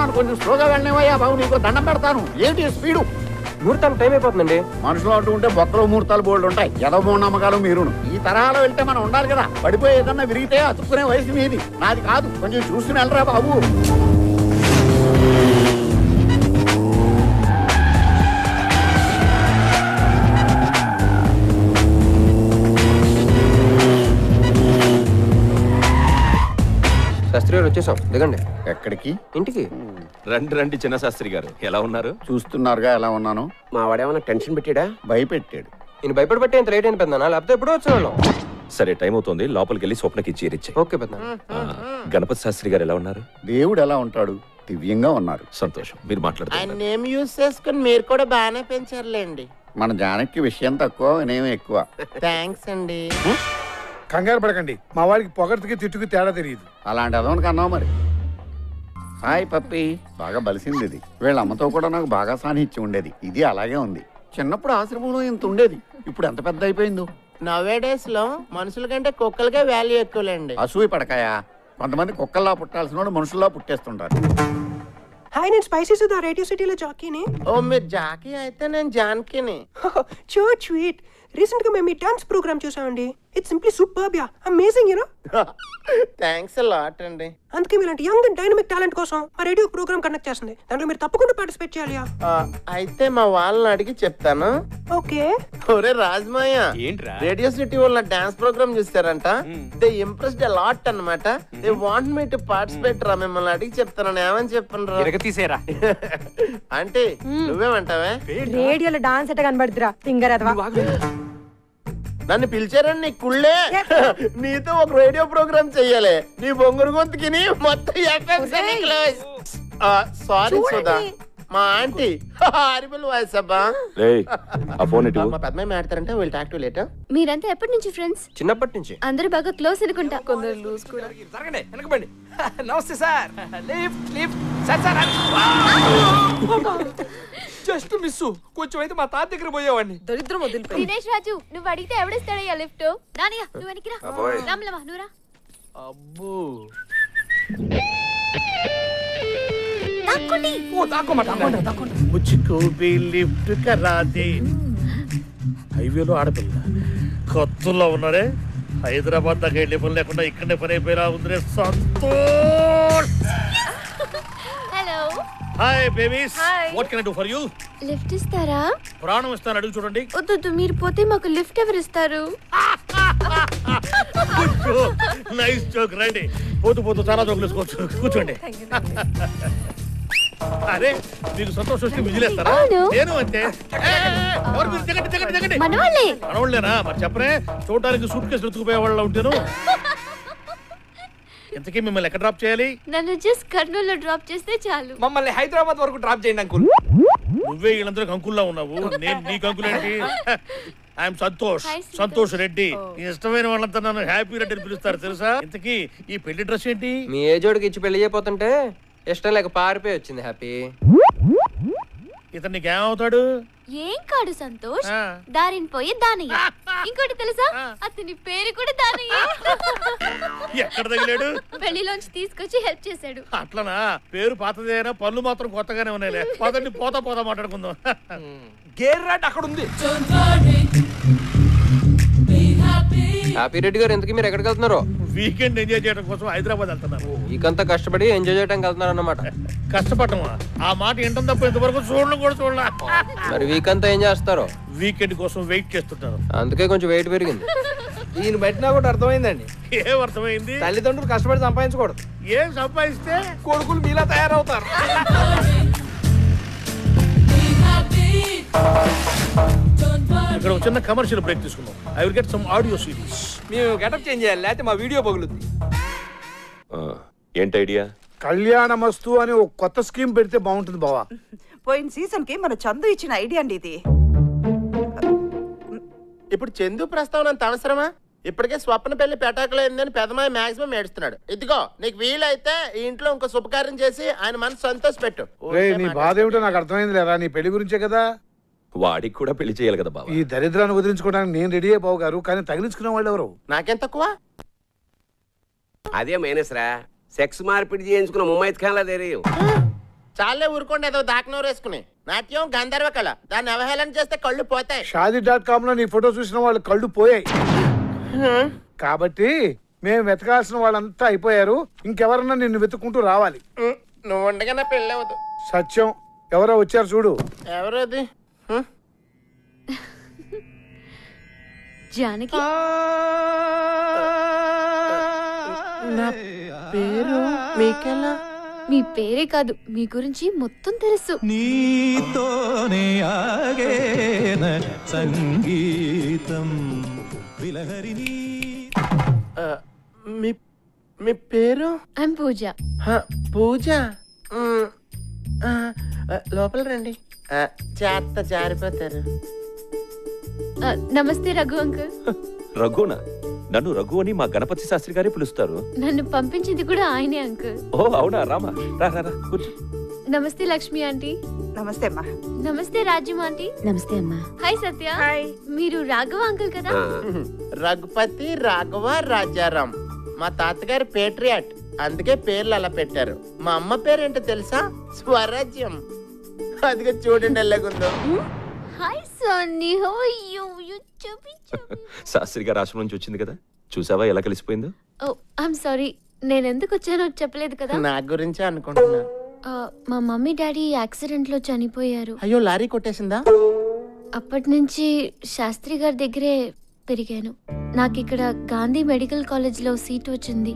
చెప్తున్నాను, కొంచెం స్లోగా వెళ్ళనివయ్యా బాబు, నీకు దండం పెడతాను. ఏంటి స్పీడు? ముహూర్తం టైం అయిపోతుందండి. మనుషులు అంటూ ఉంటే బొక్కలు ముహూర్తాలు బోల్డ్ ఉంటాయి. ఎదవ నమ్మకాలు మీరును. ఈ తరహాలో వెళ్తే మనం ఉండాలి కదా. పడిపోయి ఏదన్నా విరిగితే అతుక్కునే వయసు మీది, నాది కాదు. కొంచెం చూసుకుని వెళ్ళరా బాబు. శాస్త్రి గారు వచ్చేసాం, దిగండి. ఎక్కడికి? ఇంటికి. రండి రండి చిన్న శాస్త్రి గారు, ఎలా ఉన్నారు? చూస్తున్నారుగా ఎలా ఉన్నాను. మా వాడేమన్నా టెన్షన్ పెట్టాడా? భయపెట్టాడు. నేను భయపడి ఇంత లేట్ అయిన పెద్దనా, లేకపోతే ఎప్పుడో వచ్చేవాళ్ళం. సరే టైం అవుతుంది, లోపలికి వెళ్ళి స్వప్నకి చేరిచ్చే. ఓకే పెద్దనా. గణపతి శాస్త్రి గారు ఎలా ఉన్నారు? దేవుడు ఎలా ఉంటాడు? దివ్యంగా ఉన్నారు. సంతోషం, మీరు మాట్లాడుతున్నారు. నేమ్ యూజ్ చేసుకుని మీరు కూడా బాగానే పెంచారులేండి. మన జానకి విషయం తక్కువ, నేమ్ ఎక్కువ. థ్యాంక్స్ అండి. కంగారు పడకండి, మా వాడికి పొగటికి తిట్టుకు తేడా తెలియదు. అలాంటి అదోనికి అన్నావు మరి. Hi puppy. బాగా బలిసింది ఇది. వీళ్ళ అమ్మతో కూడా నాకు బాగా సాన్నిహిత్యం ఉండేది. ఇది అలాగే ఉంది. చిన్నప్పుడు ఆశ్రమంలో ఇంత ఉండేది, ఇప్పుడు ఎంత పెద్ద అయిపోయిందో. నవేడేస్ లో మనుషుల కంటే కుక్కలకే వాల్యూ ఎక్కువలేండి. అసూయ పడకాయా, కొంతమంది కుక్కల్లా పుట్టాల్సిన వాళ్ళు మనుషుల్లా పుట్టేస్తుంటారు. హాయ్, నేను స్పైసీ సుధా, రేడియో సిటీలో జాకీని. ఓ మీరు జాకీ అయితే నేను జాన్కీని. చో స్వీట్. రీసెంట్ గా మేము ఈ డాన్స్ ప్రోగ్రామ్ చూసామండి. It's simply superb, yeah amazing, you know. Thanks a lot అండి. అందుకే మీలాంటి యంగ్ అండ్ డైనమిక్ టాలెంట్ కోసం మా రేడియో ప్రోగ్రామ్ కండక్ట్ చేస్తుంది. దాంట్లో మీరు తప్పకుండా పార్టిసిపేట్ చేయాలి. అయితే మా వాళ్ళని అడిగి చెప్తాను. ఓకే. ఒరే రాజమాయ, రేడియో సిటీ వాళ్ళ డాన్స్ ప్రోగ్రామ్ చూస్తారంట. దే ఇంప్రెస్డ్ అ లాట్ అన్నమాట. They want me to participate రా. మిమ్మల్ని అడిగి చెప్తాను. ఏమని చెప్పను రా తీసేరా అంటే నువ్వేమంటావే? రేడియోలో డాన్స్ ఎట్ట కనబడుతురా ఫింగర్ అదవా. నన్ను పిలిచారని నీ కుళ్ళే. నీతో ఒక రేడియో ప్రోగ్రామ్ చెయ్యాలి. నీ బొంగురు గొంతుకి మొత్తం సారీ సుధా, మా ఆంటీ హారిబుల్ వాయిస్ అబ్బా. మా పెద్దమ్మాయి మాట్లాడారంటే వీళ్ళు టాక్ టు లేట్. మీరంతా ఎప్పటి నుంచి ఫ్రెండ్స్? చిన్నప్పటి నుంచి. అందరూ బాగా క్లోజ్ అనుకుంటా. కొందరు లూజ్ కూడా. నమస్తే సార్. జస్ట్ మిస్, కొంచెం అయితే మా తాత దగ్గర పోయేవాడిని. దరిద్రం వదిలిపోయి. దినేష్ రాజు, నువ్వు అడిగితే ఎవడిస్తాడయ్యా లిఫ్ట్? నానియా నువ్వు వెనక్కి రా. రామ్లమ్మ నువ్వు రా. అబ్బో తాక్కోండి. ఓ తాక్కోమంట. ముచ్చుకు లిఫ్ట్ కరాదే. హైవేలో ఆడపిల్ల కొత్తలో ఉన్నారే. హైదరాబాద్ దాకా వెళ్ళే పని లేకుండా ఇక్కడనే పని అయిపోయినా ఉంది. Santosh. Hello. Hi babies, what can I do for you? Lift ఇస్తారా? ప్రాణం ఇస్తాను, అడుగు చూడండి. వద్దు, మీరు పోతే మాకు లిఫ్ట్ ఎవరు ఇస్తారు? Nice joke. రండి, పోతూ పోతూ చాలా జోకులు వేసుకోవచ్చు. కూర్చోండి. అరే మీకు సంతోషం వస్తే విజిలేస్తారా? నేను అంతే. మనవాళ్ళేనా? మరి చెప్పరే, చూడడానికి సూట్ కేసు ఎత్తుకుపోయే వాళ్ళ ఉంటాను. ఇంతకీ మిమ్మల్ని ఎక్కడ డ్రాప్ చేయాలి? నన్ను జస్ట్ కర్నూలులో డ్రాప్ చేస్తే చాలు. మమ్మల్ని హైదరాబాద్ వరకు డ్రాప్ చేయండి అంకుల్. నువ్వే వీళ్ళందరూ అంకుల్లా ఉన్నావు, నేను నీకు అంకుల్ ఏంటి? ఐఎమ్ సంతోష్, సంతోష్ రెడ్డి. ఇష్టమైన వాళ్ళంతా నన్ను హ్యాపీ రెడ్డి అని పిలుస్తారు తెలుసా? ఇంతకీ ఈ పెళ్లి డ్రెస్ ఏంటి? మీ ఏజోడికి ఇచ్చి పెళ్లి చేయబోతుంటే ఇష్టం లేక పారిపోయి వచ్చింది హ్యాపీ. ఇతను నీకేమవుతాడు? ఏం కాడు సంతోష్, దారిని పోయి దానయ్య. ఇంకోటి తెలుసా, అతని పేరు కూడా దానయ్య. ఎక్కడ తగిలాడు? పెళ్లిలోంచి తీసుకొచ్చి హెల్ప్ చేశాడు. అట్లనా? పేరు పాతదేనా, పనులు మాత్రం కొత్తగానే ఉన్నాయిలే. పదండి పోతా పోతా మాట్లాడుకుందాం. గేర్ రాడ్ అక్కడ ఉంది. హ్యాపీ రెడ్డి గారు, ఎందుకు మీరు ఎక్కడికి వెళ్తున్నారు? వీకెండ్ ఎంజాయ్ చేయడం కోసం హైదరాబాద్ వెళ్తున్నారు. వీకంతా కష్టపడి ఎంజాయ్ చేయడానికి వెళ్తున్నారు అన్నమాట. కష్టపడమా? ఆ మాట ఏంటం తప్ప ఇంతవరకు చూడడం కూడా చూడలే. మరి వీకంతా ఏం చేస్తారు? వీకెండ్ కోసం వెయిట్ చేస్తుంటారు. అందుకే కొంచెం వెయిట్ పెరిగింది. ఈయన బట్టినా కూడా అర్థమైందండి. ఏం అర్థమైంది? తల్లిదండ్రులు కష్టపడి సంపాదించకూడదు. ఏం సంపాదిస్తే కొడుకులు మీలా తయారవుతారు. ఇక్కడ చిన్న కమర్షియల్ బ్రేక్ తీసుకుందాం. I will get some audio series. మేము గెటప్ చేంజ్ చేయాలి, లేకపోతే మా వీడియో పగులుద్ది. ఏంటి ఐడియా? కళ్యాణమస్తు అని ఒక కొత్త స్కీమ్ పెడితే బాగుంటుంది బావా. పోయిన సీజన్ కి మన చందు ఇచ్చిన ఐడియా అండి ఇది. ఇప్పుడు చందు ప్రస్తావన అంత అవసరమా? ఇప్పటికే స్వప్న పెళ్లి పెటాకులైందని పెదమాయ మాక్సిమం ఏడుస్తున్నాడు. ఇదిగో నీకు వీలైతే ఈ ఇంట్లో ఇంకో శుభకార్యం చేసి ఆయన మనసు సంతోష పెట్టు. నీ బాధ ఏమిటో నాకు అర్థమైంది లేదా? నీ పెళ్లి గురించే కదా. వాడికి కూడా పెళ్లి చేయాలి కదా బాబా. ఈ దరిద్రాన్ని వదిలించుకోవడానికి నేను రెడీ అయ్యి బాబు గారు, కానీ తగిలించుకునే వాళ్ళు ఎవరు? నాకేం తక్కువ? అదే మైనస్ రా. సెక్స్ మార్పిడి చేయించుకున్న ముమ్మైత్ ఖాన్లా తెరియు. చాలే ఊరుకోండి ఏదో దాకనోరు వేసుకుని. నాట్యం గంధర్వ కళ, దాన్ని అవహేళన చేస్తే కళ్ళు పోతాయి. షాదీ.com లో నీ ఫోటో చూసిన వాళ్ళు కళ్ళు పోయాయి కాబట్టి మేము వెతకాల్సిన వాళ్ళంతా అయిపోయారు. ఇంకెవరన్నా నిన్ను వెతుక్కుంటూ రావాలి. నువ్వు ఉండగా నా పెళ్ళి అవ్వదు. సత్యం ఎవరో వచ్చారు చూడు. ఎవరది? జానకి. నా పేరు మీకెలా? మీ పేరే కాదు, మీ గురించి మొత్తం తెలుసు. నీతోనే ఆగేన సంగీతం విలహరిని. మీ పేరు? ఐమ్ పూజ. పూజ. లోపల రండి, చేత జారిపోతారు. నమస్తే రఘు అంకుల్. రఘునా? నన్ను రఘు అని మా గణపతి శాస్త్రి గారే పిలుస్తారు. నన్ను పంపించింది కూడా ఆయనే అంకుల్. ఓ అవునా? రామా రా రా రా కూర్చో. నమస్తే లక్ష్మి ఆంటీ. నమస్తే అమ్మా. నమస్తే రాజ్యం ఆంటీ. నమస్తే అమ్మా. హాయ్ సత్య. హాయ్. మీరు రాఘవ అంకుల్ కదా? రఘుపతి రాఘవ రాజారాం. మా తాతగారి పేట్రియాట్, అందుకే పేర్లు అలా పెట్టారు. మా అమ్మ పేరేంటో తెలుసా? స్వరాజ్యం. అదిగా చూడండి ఎలాగుందో. Hi Sunny. How are you? You chubby chubby. Shastri గారి ఆశ్రమం నుంచి వచ్చింది కదా, చూసావా ఎలా కలిసిపోయిందో? ఓ ఐమ్ సారీ, నేను ఎందుకు వచ్చానో చెప్పలేదు కదా. నా గురించే అనుకుంటున్నా. మా మమ్మీ డాడీ యాక్సిడెంట్ లో చనిపోయారు. అయ్యో, లారీ కొట్టేసిందా? అప్పటి నుంచి శాస్త్రి గారి దగ్గరే పెరిగాను. నాకు ఇక్కడ గాంధీ మెడికల్ కాలేజ్ లో సీట్ వచ్చింది.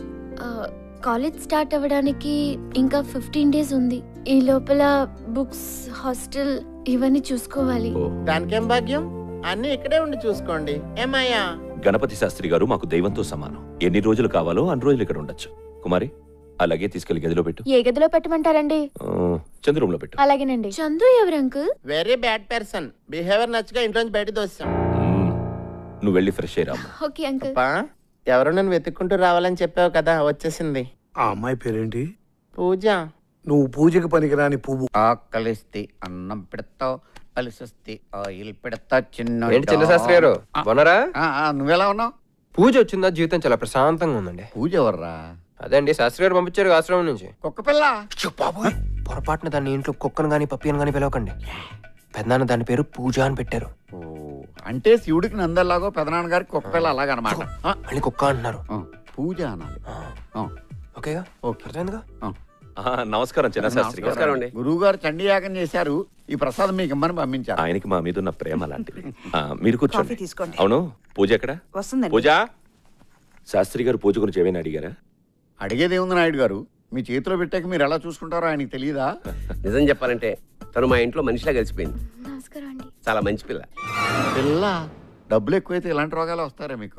కాలేజ్ స్టార్ట్ అవ్వడానికి ఇంకా 15 days ఉంది. ఈ లోపల బుక్స్, హాస్టల్ ఇవన్నీ చూసుకోవాలి. దానికేం భాగ్యం, అన్ని ఇక్కడే ఉండి చూసుకోండి. ఏమయ్యా? గణపతి శాస్త్రి గారు మాకు దైవంతో సమానం. ఎన్ని రోజులు కావాలో అన్ని రోజులు ఇక్కడ ఉండొచ్చు. కుమారి, అలాగే తీసుకెళ్లి గదిలో పెట్టు. ఏ గదిలో పెట్టమంటారండి? చంద్ర రూమ్ లో పెట్టు. అలాగేనండి. చందు ఎవరు uncle? Very bad person. Behaviour నచ్చగా ఇంట్లోంచి బయట దోస్తాం. నువ్వు వెళ్ళి ఫ్రెష్ అయ్యి రామ్మా. Okay uncle. ఎవరో నన్ను వెతుక్కుంటూ రావాలని చెప్పావు కదా, వచ్చేసింది. ఆ అమ్మాయి పేరేంటి? పూజ. నువ్వు పూజకి పనికిరాని పువ్వు. ఆకలిస్తే అన్నం పెడతావు, అలిసిస్తే ఆయిల్ పెడతా. చిన్న ఏంటి చిన్న శాస్త్రి గారు బాగున్నారా? నువ్వెలా ఉన్నావు? పూజ వచ్చిందా? జీవితం చాలా ప్రశాంతంగా ఉందండి. పూజ ఎవర్రా? అదే అండి, శాస్త్రి గారు పంపించారు ఆశ్రమం నుంచి. కుక్క పిల్ల. పొరపాటున దాన్ని ఇంట్లో కుక్కను గాని పప్పియను గాని పిలవకండి. పెద్దనాన్న దాని పేరు పూజ అని పెట్టారు. అంటే శివుడికి నందల్లాగో పెదనాన్న గారికి కుక్క పిల్ల అలాగనమాట. మళ్ళీ కుక్క అంటున్నారు. పూజ అనాలి. ఓకేగా? అర్థమైందిగా? నమస్కారం చిన్న శాస్త్రి గారు. గురువు గారు చండీ యాగం చేశారు. ఈ ప్రసాదం మీకు ఇమ్మని పంపించారు. ఆయనకి మా మీద ఉన్న ప్రేమ లాంటిది. మీరు కూర్చోండి. తీసుకోండి. అవును, పూజ ఎక్కడ? వస్తుందండి. పూజ. శాస్త్రి గారు పూజ గురించి ఏమైనా అడిగారా? అడిగేది ఏముంది నాయుడు గారు, మీ చేతిలో పెట్టాక మీరు ఎలా చూసుకుంటారో ఆయనకి తెలియదా? నిజం చెప్పాలంటే తను మా ఇంట్లో మనిషిలా కలిసిపోయింది. నమస్కారం అండి. చాలా మంచి పిల్ల. పిల్ల డబ్బులు ఎక్కువైతే ఇలాంటి రోగాలు వస్తారా మీకు?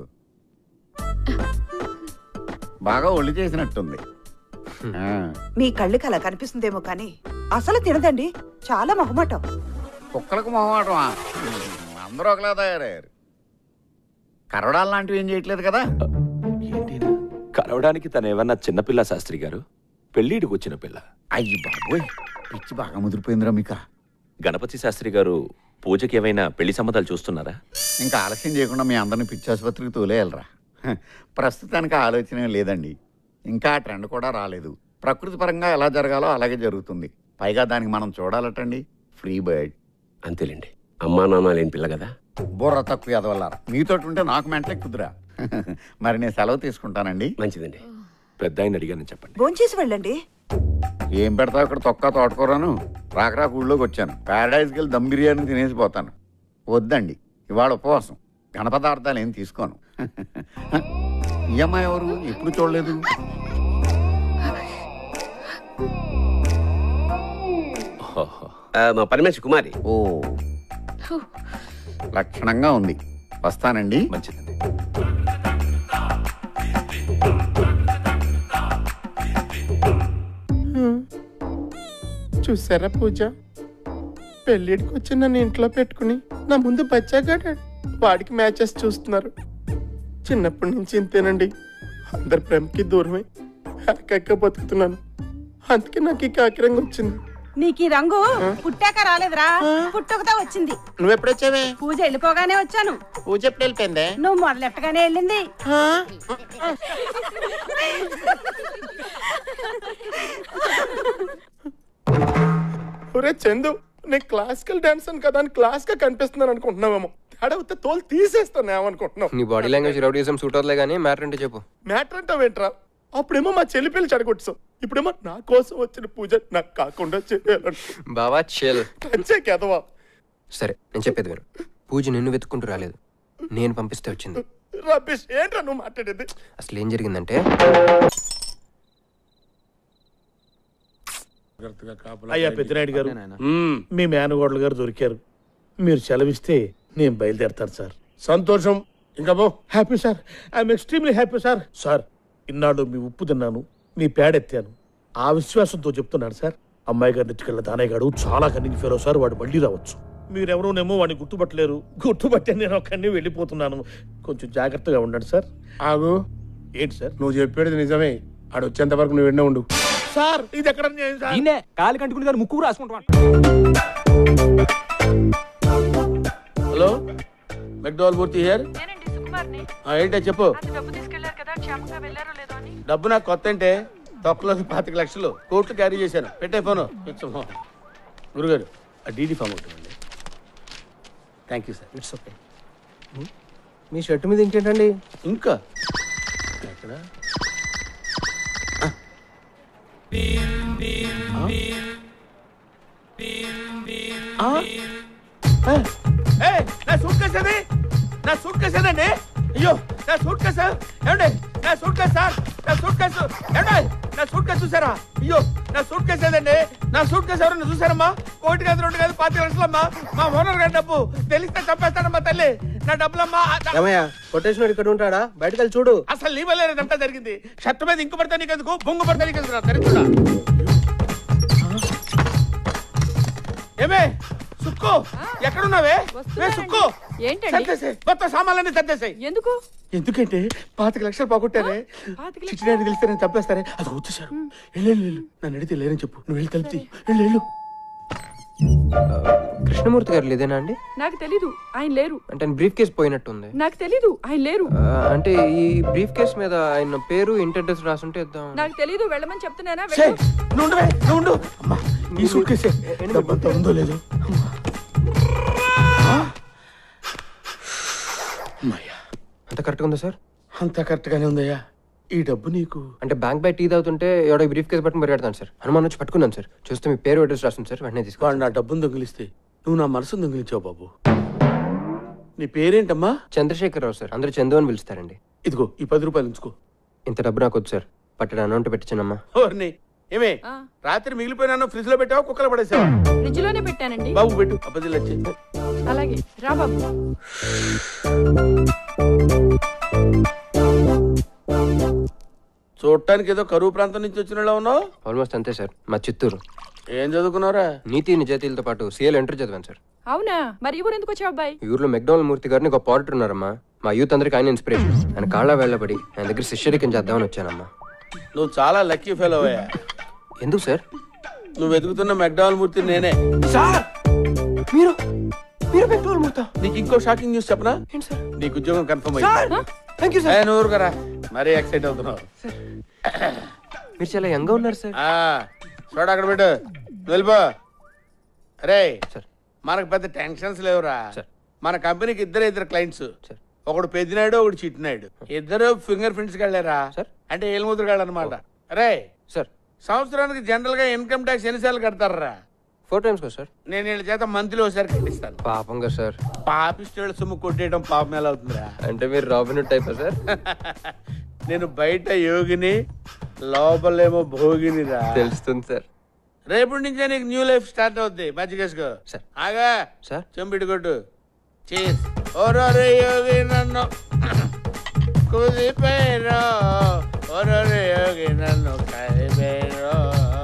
బాగా ఒళ్ళు చేసినట్టుంది. మీ కళ్ళకి అలా కనిపిస్తుందేమో కానీ అసలు తినదండి. చాలా మొహమాటం. కుక్కలకు మొహమాటమా? అందరూ ఒకలా తయారయ్యారు. కరవడాలు లాంటివి ఏం చేయట్లేదు కదా? కలవడానికి తను ఏమన్నా చిన్నపిల్ల శాస్త్రి గారు? పెళ్ళిడికి వచ్చిన పిల్ల. అయ్యి బాబోయ్, పిచ్చి బాగా ముదిరిపోయిందిరా మీకు. గణపతి శాస్త్రి గారు పూజకి ఏమైనా పెళ్లి సంబంధాలు చూస్తున్నారా? ఇంకా ఆలస్యం చేయకుండా మీ అందరిని పిచ్చి ఆసుపత్రికి తోలేయాలరా. ప్రస్తుతానికి ఆలోచన లేదండి. ఇంకా ఆ ట్రెండ్ కూడా రాలేదు. ప్రకృతి పరంగా ఎలా జరగాలో అలాగే జరుగుతుంది. పైగా దానికి మనం చూడాలటండి, ఫ్రీ బర్డ్. అంతేలేండి, అమ్మా నాన్న లేని పిల్ల కదా. బుర్ర తక్కువ ఎదవల్లారా. మీతోటి ఉంటే నాకు మెంటలే కుదురా. మరి నేను సెలవు తీసుకుంటానండి. మంచిదండి. పెద్ద ఆయన అడిగానని చెప్పండి. భోంచేసి వెళ్ళండి. ఏం పెడతావు ఇక్కడ? తొక్క తోటకూరను. రాక ఊళ్ళోకి వచ్చాను. ప్యారడైజ్కి వెళ్ళి దమ్ బిర్యానీ తినేసిపోతాను. వద్దండి, ఇవాళ ఉపవాసం. ఘనపదార్థాలు ఏం తీసుకోను. ఈ అమ్మాయి ఎవరు? ఎప్పుడు చూడలేదు. మా పని మనిషి కుమారి. ఓ, లక్షణంగా ఉంది. వస్తానండి. మంచిదండి. చూసారా పూజ, పెళ్ళిడికి వచ్చి నన్ను ఇంట్లో పెట్టుకుని నా ముందు బచ్చాగాడు. వాడికి మ్యాచెస్ చూస్తున్నారు. చిన్నప్పటి నుంచి ఇంతేనండి, అందరి ప్రేమకి దూరమై ఏకైక బతుకుతున్నాను. అందుకే నాకు ఈ కాకిరంగా వచ్చింది. నీకు ఈ రంగు పుట్టాక రాలేదురా, పుట్టకతో వచ్చింది. నువ్వెప్పుడొచ్చావే? పూజ వెళ్ళిపోగానే వచ్చాను. పూజ ఎప్పుడు వెళ్ళిపోయిందే? నువ్వు మొదలెట్టగానే వెళ్ళింది. ఒరే చందు, నేను క్లాసికల్ డాన్స్ అని కదా అని క్లాస్ గా కనిపిస్తున్నాను అనుకుంటున్నావేమో. తేడా వస్తే తోలు తీసేస్తాను ఏమనుకుంటున్నావు. నీ బాడీ లాంగ్వేజ్ రౌడీజం సూట్ అవుతలే కానీ మ్యాటర్ అంటే చెప్పు. మ్యాటర్ అంటావేంట్రా? అప్పుడేమో మా చెల్లి పిల్లలు చెడగొట్టావు, ఇప్పుడేమో నా కోసం వచ్చిన పూజ నాకు కాకుండా చేయాలంట. బావా చెల్. కదవా. సరే నేను చెప్పేది విను. పూజ నిన్ను వెతుక్కుంటూ రాలేదు, నేను పంపిస్తే వచ్చింది. రబీష్, ఏంట్రా నువ్వు మాట్లాడేది? అసలు ఏం జరిగిందంటే, అయ్యా పెద్దినాయుడు గారు, మీ మేనగోడలు గారు దొరికారు. మీరు సెలవిస్తే నేను బయలుదేరతాను సార్. సంతోషం. ఇంకా బో. Happy sir, I'm extremely happy sir. Sir, ఇన్నాడు మీ ఉప్పు తిన్నాను, మీ పేడెత్తాను. ఆ విశ్వాసంతో చెప్తున్నాను సార్. అమ్మాయి గారి నెట్టుకెళ్ళ దానయ్య గారు చాలా కన్నింగ్ ఫెలో సార్. వాడు మళ్ళీ రావచ్చు. మీరెవరోనేమో వాడిని గుర్తుపట్టలేరు. గుర్తుపట్టే నేను ఒక్కడిని వెళ్ళిపోతున్నాను. కొంచెం జాగ్రత్తగా ఉండండి సార్. ఆగు. ఏంటి సార్? నువ్వు చెప్పేది నిజమే. ఆడు వచ్చేంత వరకు నువ్వు విన్నే ఉండు. సార్, ఇది ఎక్కడ న్యాయం సార్? కాలు కంటుకుని దాన్ని ముక్కు రాసుకుంటాం. Hello, McDowell Murthy here. ఏంటో చెప్పు. డబ్బు నాకు కొత్త అంటే తొక్కలో 25 లక్షలు కోర్టు క్యారీ చేశాను. పెట్టే ఫోను. గురుగారు, ఆ డీడీ ఫామ్ ఒకటి. Thank you sir. It's okay. మీ షర్ట్ మీద ఇంకేంటండి? ఇంకా ఎక్కడ? నా సూట్ కేసది, నా సూట్ కేసేనండి. అయ్యో, నా సూట్ కేసు ఏమండి? నా సూట్ కేసు సార్, నా సూట్ కేసు ఏమండి? నా సూట్ కేసు చూసారా? అయ్యో, నా సూట్ కేసు ఏదండి? నా సూట్ కేసు ఎవరన్నా చూసారమ్మా? 1 కాదు 2 కాదు 25 లక్షలమ్మా. మా ఓనర్ గారి డబ్బు తెలిస్తే చంపేస్తాడమ్మా తల్లి. నా డబ్బులమ్మా. కొటేషన్ ఇక్కడ ఉంటాడా? బయటకు వెళ్ళి చూడు. అసలు నీ వల్లే ఇదంతా జరిగింది. షర్ట్ మీద ఇంకు పడతా నీకెందుకు, బొంగు పడతా నీకెందుకు? దరిద్రుడా. ఏమే సుక్కు, ఎక్కడున్నావే? సుక్కు, మొత్తం సామాన్లన్నీ సర్దేశాయి. ఎందుకు? ఎందుకంటే 25 లక్షలు పోగొట్టారే. చిచ్చినాయని తెలిస్తే నేను తప్పేస్తారే. అది వచ్చేసారు. వెళ్ళు, నన్ను అడిగితే లేరని చెప్పు. నువ్వు వెళ్ళి కలిపి వెళ్ళు. కృష్ణమూర్తి గారు లేదేనా అండి? నాకు తెలీదు, ఆయన లేరు. అంటే బ్రీఫ్ కేస్ పోయినట్టుంది. నాకు తెలీదు, ఆయన లేరు. అంటే ఈ బ్రీఫ్ కేస్ మీద ఆయన పేరు ఇంటి అడ్రస్ రాసుంటే ఇద్దాం. నాకు తెలీదు, వెళ్ళమని చెప్తున్నానా? నువ్వు అమ్మా, ఈ సూట్ కేసే డబ్బంతా ఉందో లేదో. అంత కరెక్ట్గా ఉందా సార్? అంత కరెక్ట్ గానే ఉందయ్యా. ఈ డబ్బు నీకు అంటే బ్యాంక్ బై టీ తాగుతుంటే ఎవడో బ్రీఫ్ కేస్ పట్టుకుని పరిగెడతాను సార్. అనుమానం వచ్చి పట్టుకున్నాను సార్. చూస్తే మీ పేరు అడ్రస్ రాస్తుంది సార్. వెంటనే తీసుకోండి. నా డబ్బును దొంగిలిస్తే నువ్వు నా మనసును దొంగిలించావు బాబు. నీ పేరేంటమ్మా? చంద్రశేఖరరావు సార్. అందరూ చందు అని పిలుస్తారండి. ఇదిగో ఈ 10 రూపాయలు ఉంచుకో. ఇంత డబ్బు నాకు వద్దు సార్. పట్టణ అమౌంట్ పెట్టించానమ్మా. ఏమే రాత్రి మిగిలిపోయినా ఫ్రిడ్జ్ లో పెట్టావా, కుక్కలు పడేసావా? ఫ్రిడ్జ్ లోనే పెట్టానండి. బాబు పెట్టు. అబ్బదిల్లు వచ్చి. అలాగే రా బాబు. చూడటానికి ఏదో కరువు ప్రాంతం నుంచి వచ్చిన ఉన్నావు. ఆల్మోస్ట్ అంతే సార్. మా చిత్తూరు. ఏం చదువుకున్నారా? నీతి నిజాయితీలతో పాటు సీఎల్ ఎంటర్ చదివాను సార్. అవునా? మరి ఊరు ఎందుకు వచ్చావు అబ్బాయి? ఈ ఊర్లో మెక్డోనల్ మూర్తి గారిని ఒక పాడర్ ఉన్నారమ్మా. మా యూత్ అందరికి ఆయన ఇన్స్పిరేషన్. ఆయన కాళ్ళ వెళ్ళబడి ఆయన దగ్గర శిష్యరికం చేద్దామని వచ్చానమ్మా. నువ్వు చాలా లక్కీ ఫెలో అయ్యా. ఎందుకు సార్? నువ్వు వెతుకుతున్న మెక్డోనల్ మూర్తి నేనే సార్. మీరు మెక్డోనల్ మూర్తి? నీకు ఇంకో షాకింగ్ న్యూస్ చెప్పనా? నీకు ఉద్యోగం కన్ఫర్మ్ అయ్యింది. నువ్వు కదా మరీ ఎక్సైట్ అవుతున్నావు. మీరు చాలా యంగ్ గా ఉన్నారు సార్. చూడ అక్కడ పెట్టు, వెళ్ళిపో. అరే మనకు పెద్ద టెన్షన్స్ లేవురా. మన కంపెనీకి ఇద్దరు క్లయింట్స్. ఒకడు పెద్దినాయుడు, ఒకడు చిట్టినాయుడు. ఇద్దరు ఫింగర్ ప్రింట్స్కి వెళ్ళారా? అంటే ఏలుముద్రగాళ్ళు అనమాట. అరే సార్, సంవత్సరానికి జనరల్ గా ఇన్కమ్ ట్యాక్స్ ఎన్నిసార్లు కడతారా? 4 times సార్. నేను వీళ్ళ చేత మంత్లీ ఒకసారి కట్టిస్తాను. పాపంగా సార్. పాపిస్టేళ్ళ సొమ్ము కొట్టేయడం పాపం ఎలా అవుతుందిరా? అంటే మీరు రాబిన్ టైపా సార్? నేను బయట యోగిని, లోపలేమో భోగినిరా. తెలుస్తుంది సార్. రేపటి నుంచే నీకు న్యూ లైఫ్ స్టార్ట్ అవుద్ది. మజ్జిగేసుకో సార్. ఆగా సార్, చెంపిటి కొట్టు. చీజ్. ఓరోరే యోగి నన్ను కుదిపోయిరో, ఓరోరే యోగి నన్ను కదిపోయిరో.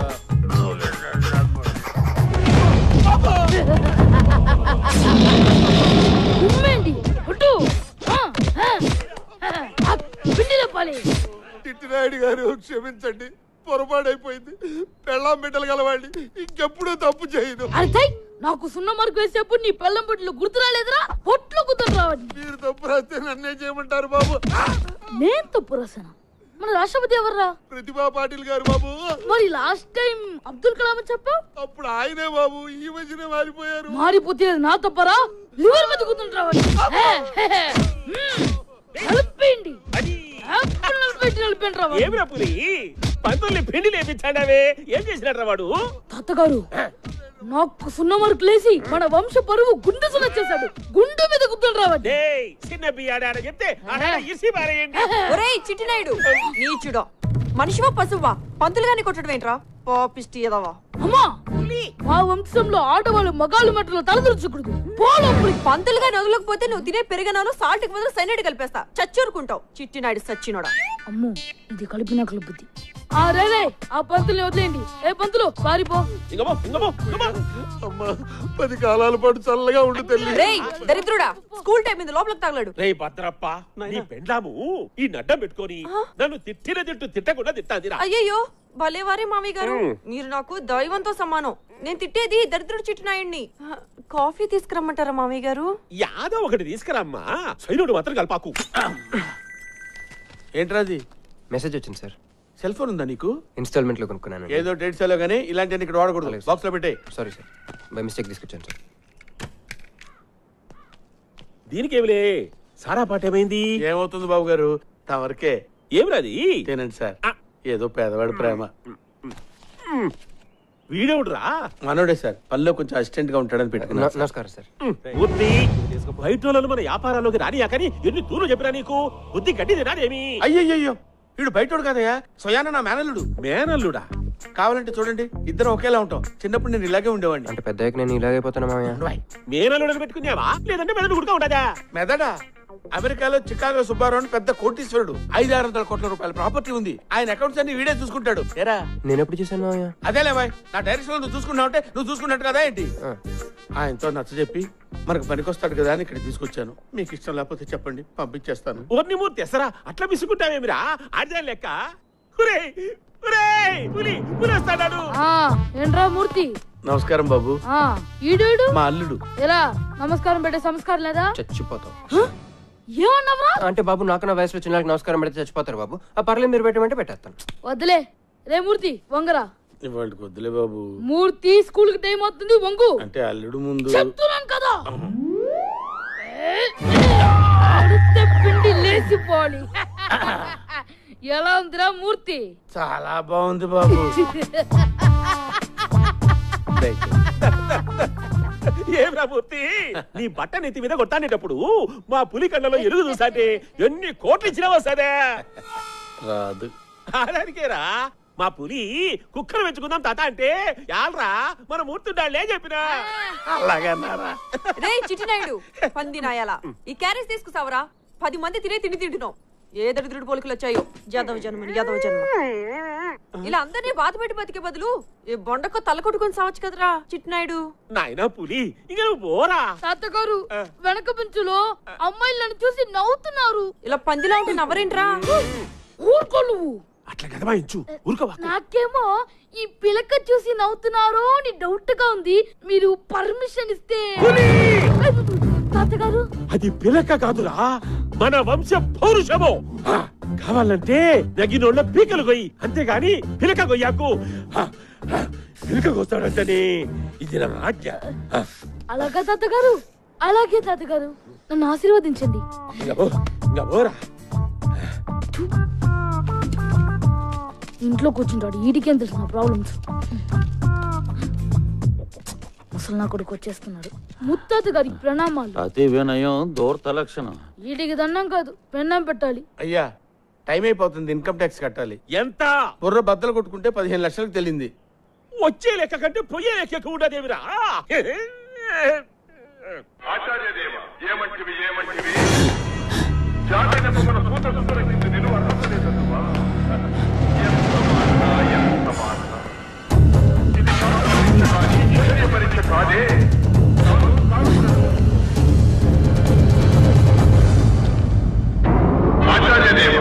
చిట్టినాయుడు గారు క్షమించండి, పొరపాటైపోయింది. పెళ్ళాం బిడ్డలు గలవాడి ఇంకెప్పుడు తప్పు చేయదు. అర్థై నాకు 0 మార్కు వేసేప్పుడు నీ పెళ్ళం బొట్లు గుర్తు రాలేదురా? బొట్లు గుర్తు రావద్దు. మీరు తప్పు రాస్తే నన్నే చేయమంటారు బాబు. నేను తప్పు రాసాను. మన రాష్ట్రపతి ఎవర్రా? ప్రతిభా పాటిల్ గారు బాబు. మరి లాస్ట్ టైం అబ్దుల్ కలాం అని చెప్పావు. అప్పుడు ఆయనే బాబు, ఈ మధ్యనే మారిపోయారు. మారిపోతే నా తప్పరా? లివర్ మీద కూతుంటారా? ఏమిరా పులి, పంతుల్ని పిండి లేపించాడావే, ఏం చేసినట్రా వాడు? తాతగారు నాకు 0 మార్కులు లేసి మన వంశ పరువు గుండె చేశాడు. గుండె మీద గుద్దులు చిన్న బియ్యాడ చెప్తే ఇసి పారేయండి. ఒరేయ్ చిట్టినాయుడు, నీచుడా, మనిషివా పశువా? పంతులుగాని కొట్టడం ఏంట్రా? పాపిష్టి ఎదవా. అమ్మా, మా వంశంలో ఆడవాళ్ళు మగాళ్ళు మట్టలో తలదూర్చకూడదు. పోలప్పుడు పంతులుగా నదులకపోతే నువ్వు తినే పెరగనాలో సాల్ట్ కి బదులు సైనైడ్ కలిపేస్తా. చచ్చూరుకుంటావు చిట్టినాయుడు సచ్చినోడా. అమ్మో, ఇది కలిపిన కలుపుద్ది. ఆ రేరే, ఆ పంతుల్ని వదిలేయండి. ఏ పంతులు పారిపో. అమ్మా, 10 కాలాల పాటు చల్లగా ఉండు తల్లి. రేయ్ దరిద్రుడా, స్కూల్ టైం మీద లోపలికి తగలడు. రేయ్ భద్రప్ప, నీ పెండ్లాము ఈ నడ్డం పెట్టుకొని నన్ను తిట్టిన తిట్టు తిట్టకుండా తిట్టాదిరా. అయ్యయ్యో, భలేవారే మామయ్య గారు, మీరు నాకు దైవంతో సమానం. నేను తిట్టేది దరిద్రుడు చిట్టినాయుడిని. కాఫీ తీసుకురమ్మంటారా మామయ్య గారు? యాదో ఒకటి తీసుకురామ్మా, సైనుడు మాత్రం కలపాకు. ఏంట్రాది? మెసేజ్ వచ్చింది సార్. సెల్ ఫోన్ ఉందా నీకు? ఇన్స్టాల్మెంట్ లో కొనుక్కున్నాను. ఏదో డేట్ సెలో గానీ ఇలాంటి ఇక్కడ వాడకూడదు. బాక్స్ లో పెట్టే. సారీ సార్, బై మిస్టేక్ తీసుకొచ్చాను సార్. దీనికేమిలే, సారా పాట ఏమైంది? ఏమవుతుంది బాబు గారు, తమరికే. ఏమిరాది? తినండి సార్, ఏదో పేదవాడి ప్రేమ. వీడేవుడురా? మనోడే సార్, పనిలో కొంచెం అసిస్టెంట్ గా ఉంటాడని పెట్టుకున్నా. నమస్కారం సార్. బుద్ధి బయట మన వ్యాపారాల్లోకి రానియాకని ఎన్ని తూర్లు చెప్పినా నీకు? బుద్ధి గడ్డి రాదేమి? అయ్యయ్యో, వీడు బయటోడు కదయ్యా, స్వయాన నా మేనల్లుడు. మేనల్లుడా? కావాలంటే చూడండి, ఇద్దరం ఒకేలా ఉంటాం. చిన్నప్పుడు నేను ఇలాగే ఉండేవాడిని. అంటే పెద్దయ్యకి నేను ఇలాగైపోతాను మామయ్య. మేనల్లుడని పెట్టుకున్నావా, లేదంటే మెదడు గుడుగా ఉండదా? మెదడా? అమెరికాలో చికాగో సుబ్బారావు అని పెద్ద కోటీశ్వరుడు, 500-600 కోట్ల రూపాయల ప్రాపర్టీ ఉంది. ఆయన అకౌంట్స్ అన్ని వీడే చూసుకుంటాడు. ఏరా, నేను ఎప్పుడు చూసాను మామయ్య? అదేలే బాయ్, నా డైరెక్షన్ లో నువ్వు చూసుకున్నావు అంటే నువ్వు చూసుకున్నట్టు కదా ఏంటి? ఆయనతో నచ్చజెప్పి మనకు పనికొస్తాడు కదా అని ఇక్కడ తీసుకొచ్చాను. మీకు ఇష్టం లేకపోతే చెప్పండి, పంపించేస్తాను. ఓర్ని మూర్తి ఎసరా, అట్లా విసుకుంటావేమిరా? ఆడిదాని లెక్క. ఏంట్రా మూర్తి? నమస్కారం బాబు. ఈడు మా అల్లుడు. ఎలా నమస్కారం పెట్టే సంస్కారం లేదా? చచ్చిపోతావు. ఏమన్నావా? అంటే బాబు, నాకు నా వయసులో చిన్న నమస్కారం పెడితే చచ్చిపోతారు బాబు. ఆ పర్లేదు, మీరు పెట్టమంటే పెట్టేస్తాను. వద్దులే. రే మూర్తి, వంగరా. ఇవాళకి వద్దులే బాబు. మూర్తి, స్కూల్ కి టైం అవుతుంది, వంగు. అంటే అల్లుడు ముందు చెప్తున్నాను కదా, పిండి లేచిపోవాలి. ఎలా ఉందిరా మూర్తి? చాలా బాగుంది బాబు. ఏమిరా మూర్తి, నీ బట్ట నెత్తి మీద కొట్టానేటప్పుడు మా పులి కళ్ళలో ఎరుగు చూసాంటే ఎన్ని కోట్లు ఇచ్చినావా సరే? రాదు. దానికేరా మా పులి కుక్కను పెంచుకుందాం తాత అంటే యాలరా మన మూర్తుండాలే చెప్పినా. అలాగన్నారా? రే చిట్టినాయుడు, పంది నాయాలా, ఈ క్యారెట్ తీసుకుసావరా? 10 మంది తినే తిండి తింటున్నావు. ఏ దరిద్రుడు పోలికలు వచ్చాయో. యాదవ జన్మని, యాదవ జన్మ. ఇలా అందరినీ బాధ పెట్టి బతికే బదులు ఏ బొండకు తల కొట్టుకుని సావచ్చు కదరా చిట్టినాయుడు. నాయనా పులి, ఇంక నువ్వు పోరా. తాతగారు, వెనక పెంచులో అమ్మాయిలు నన్ను చూసి నవ్వుతున్నారు. ఇలా పందిలా ఉంటే నవ్వరేంట్రా? ఊరుకో నువ్వు. అట్లా కదా ఇంచు ఊరుకోవా. నాకేమో ఈ పిలక చూసి నవ్వుతున్నారో అని డౌట్ గా ఉంది. మీరు పర్మిషన్ ఇస్తే. తాతగారు, అది పిలక కాదురా, మన వంశ పౌరుషము. కావాలంటే నగినోళ్ళ పీకలు కొయ్యి, అంతేగాని పిలక కొయ్యాకు. పిలక కోస్తాడంటనే ఇది నా ఆజ్ఞ. అలాగా తాతగారు, అలాగే తాతగారు, నన్ను ఆశీర్వదించండి. ఇంట్లో కూర్చుంటాడు, ఈడికేం తెలుసు నా ప్రాబ్లమ్స్. అసలు నా కొడుకు వచ్చేస్తున్నాడు. ముత్తాత గారికి ప్రణామాలు. అతి వినయం దూర్త లక్షణం. వీడికి దండం కాదు, పెన్నం పెట్టాలి. అయ్యా, టైం అయిపోతుంది, ఇన్కమ్ ట్యాక్స్ కట్టాలి. ఎంత? బుర్ర బద్దలు కొట్టుకుంటే 15 లక్షలకు తెలియంది. వచ్చే లెక్క కంటే పోయే లెక్క ఎక్కువ ఉండదేమిరా? ఆచార్యదేవ, ఏమంటివి ఏమంటివి? జాతైన మన సూత సుందరకి నిలువ అర్థలేదనువా? ఎంత మాట ఇది శాస్త్రీయ పరీక్ష కాదే. ఆచార్యదేవ,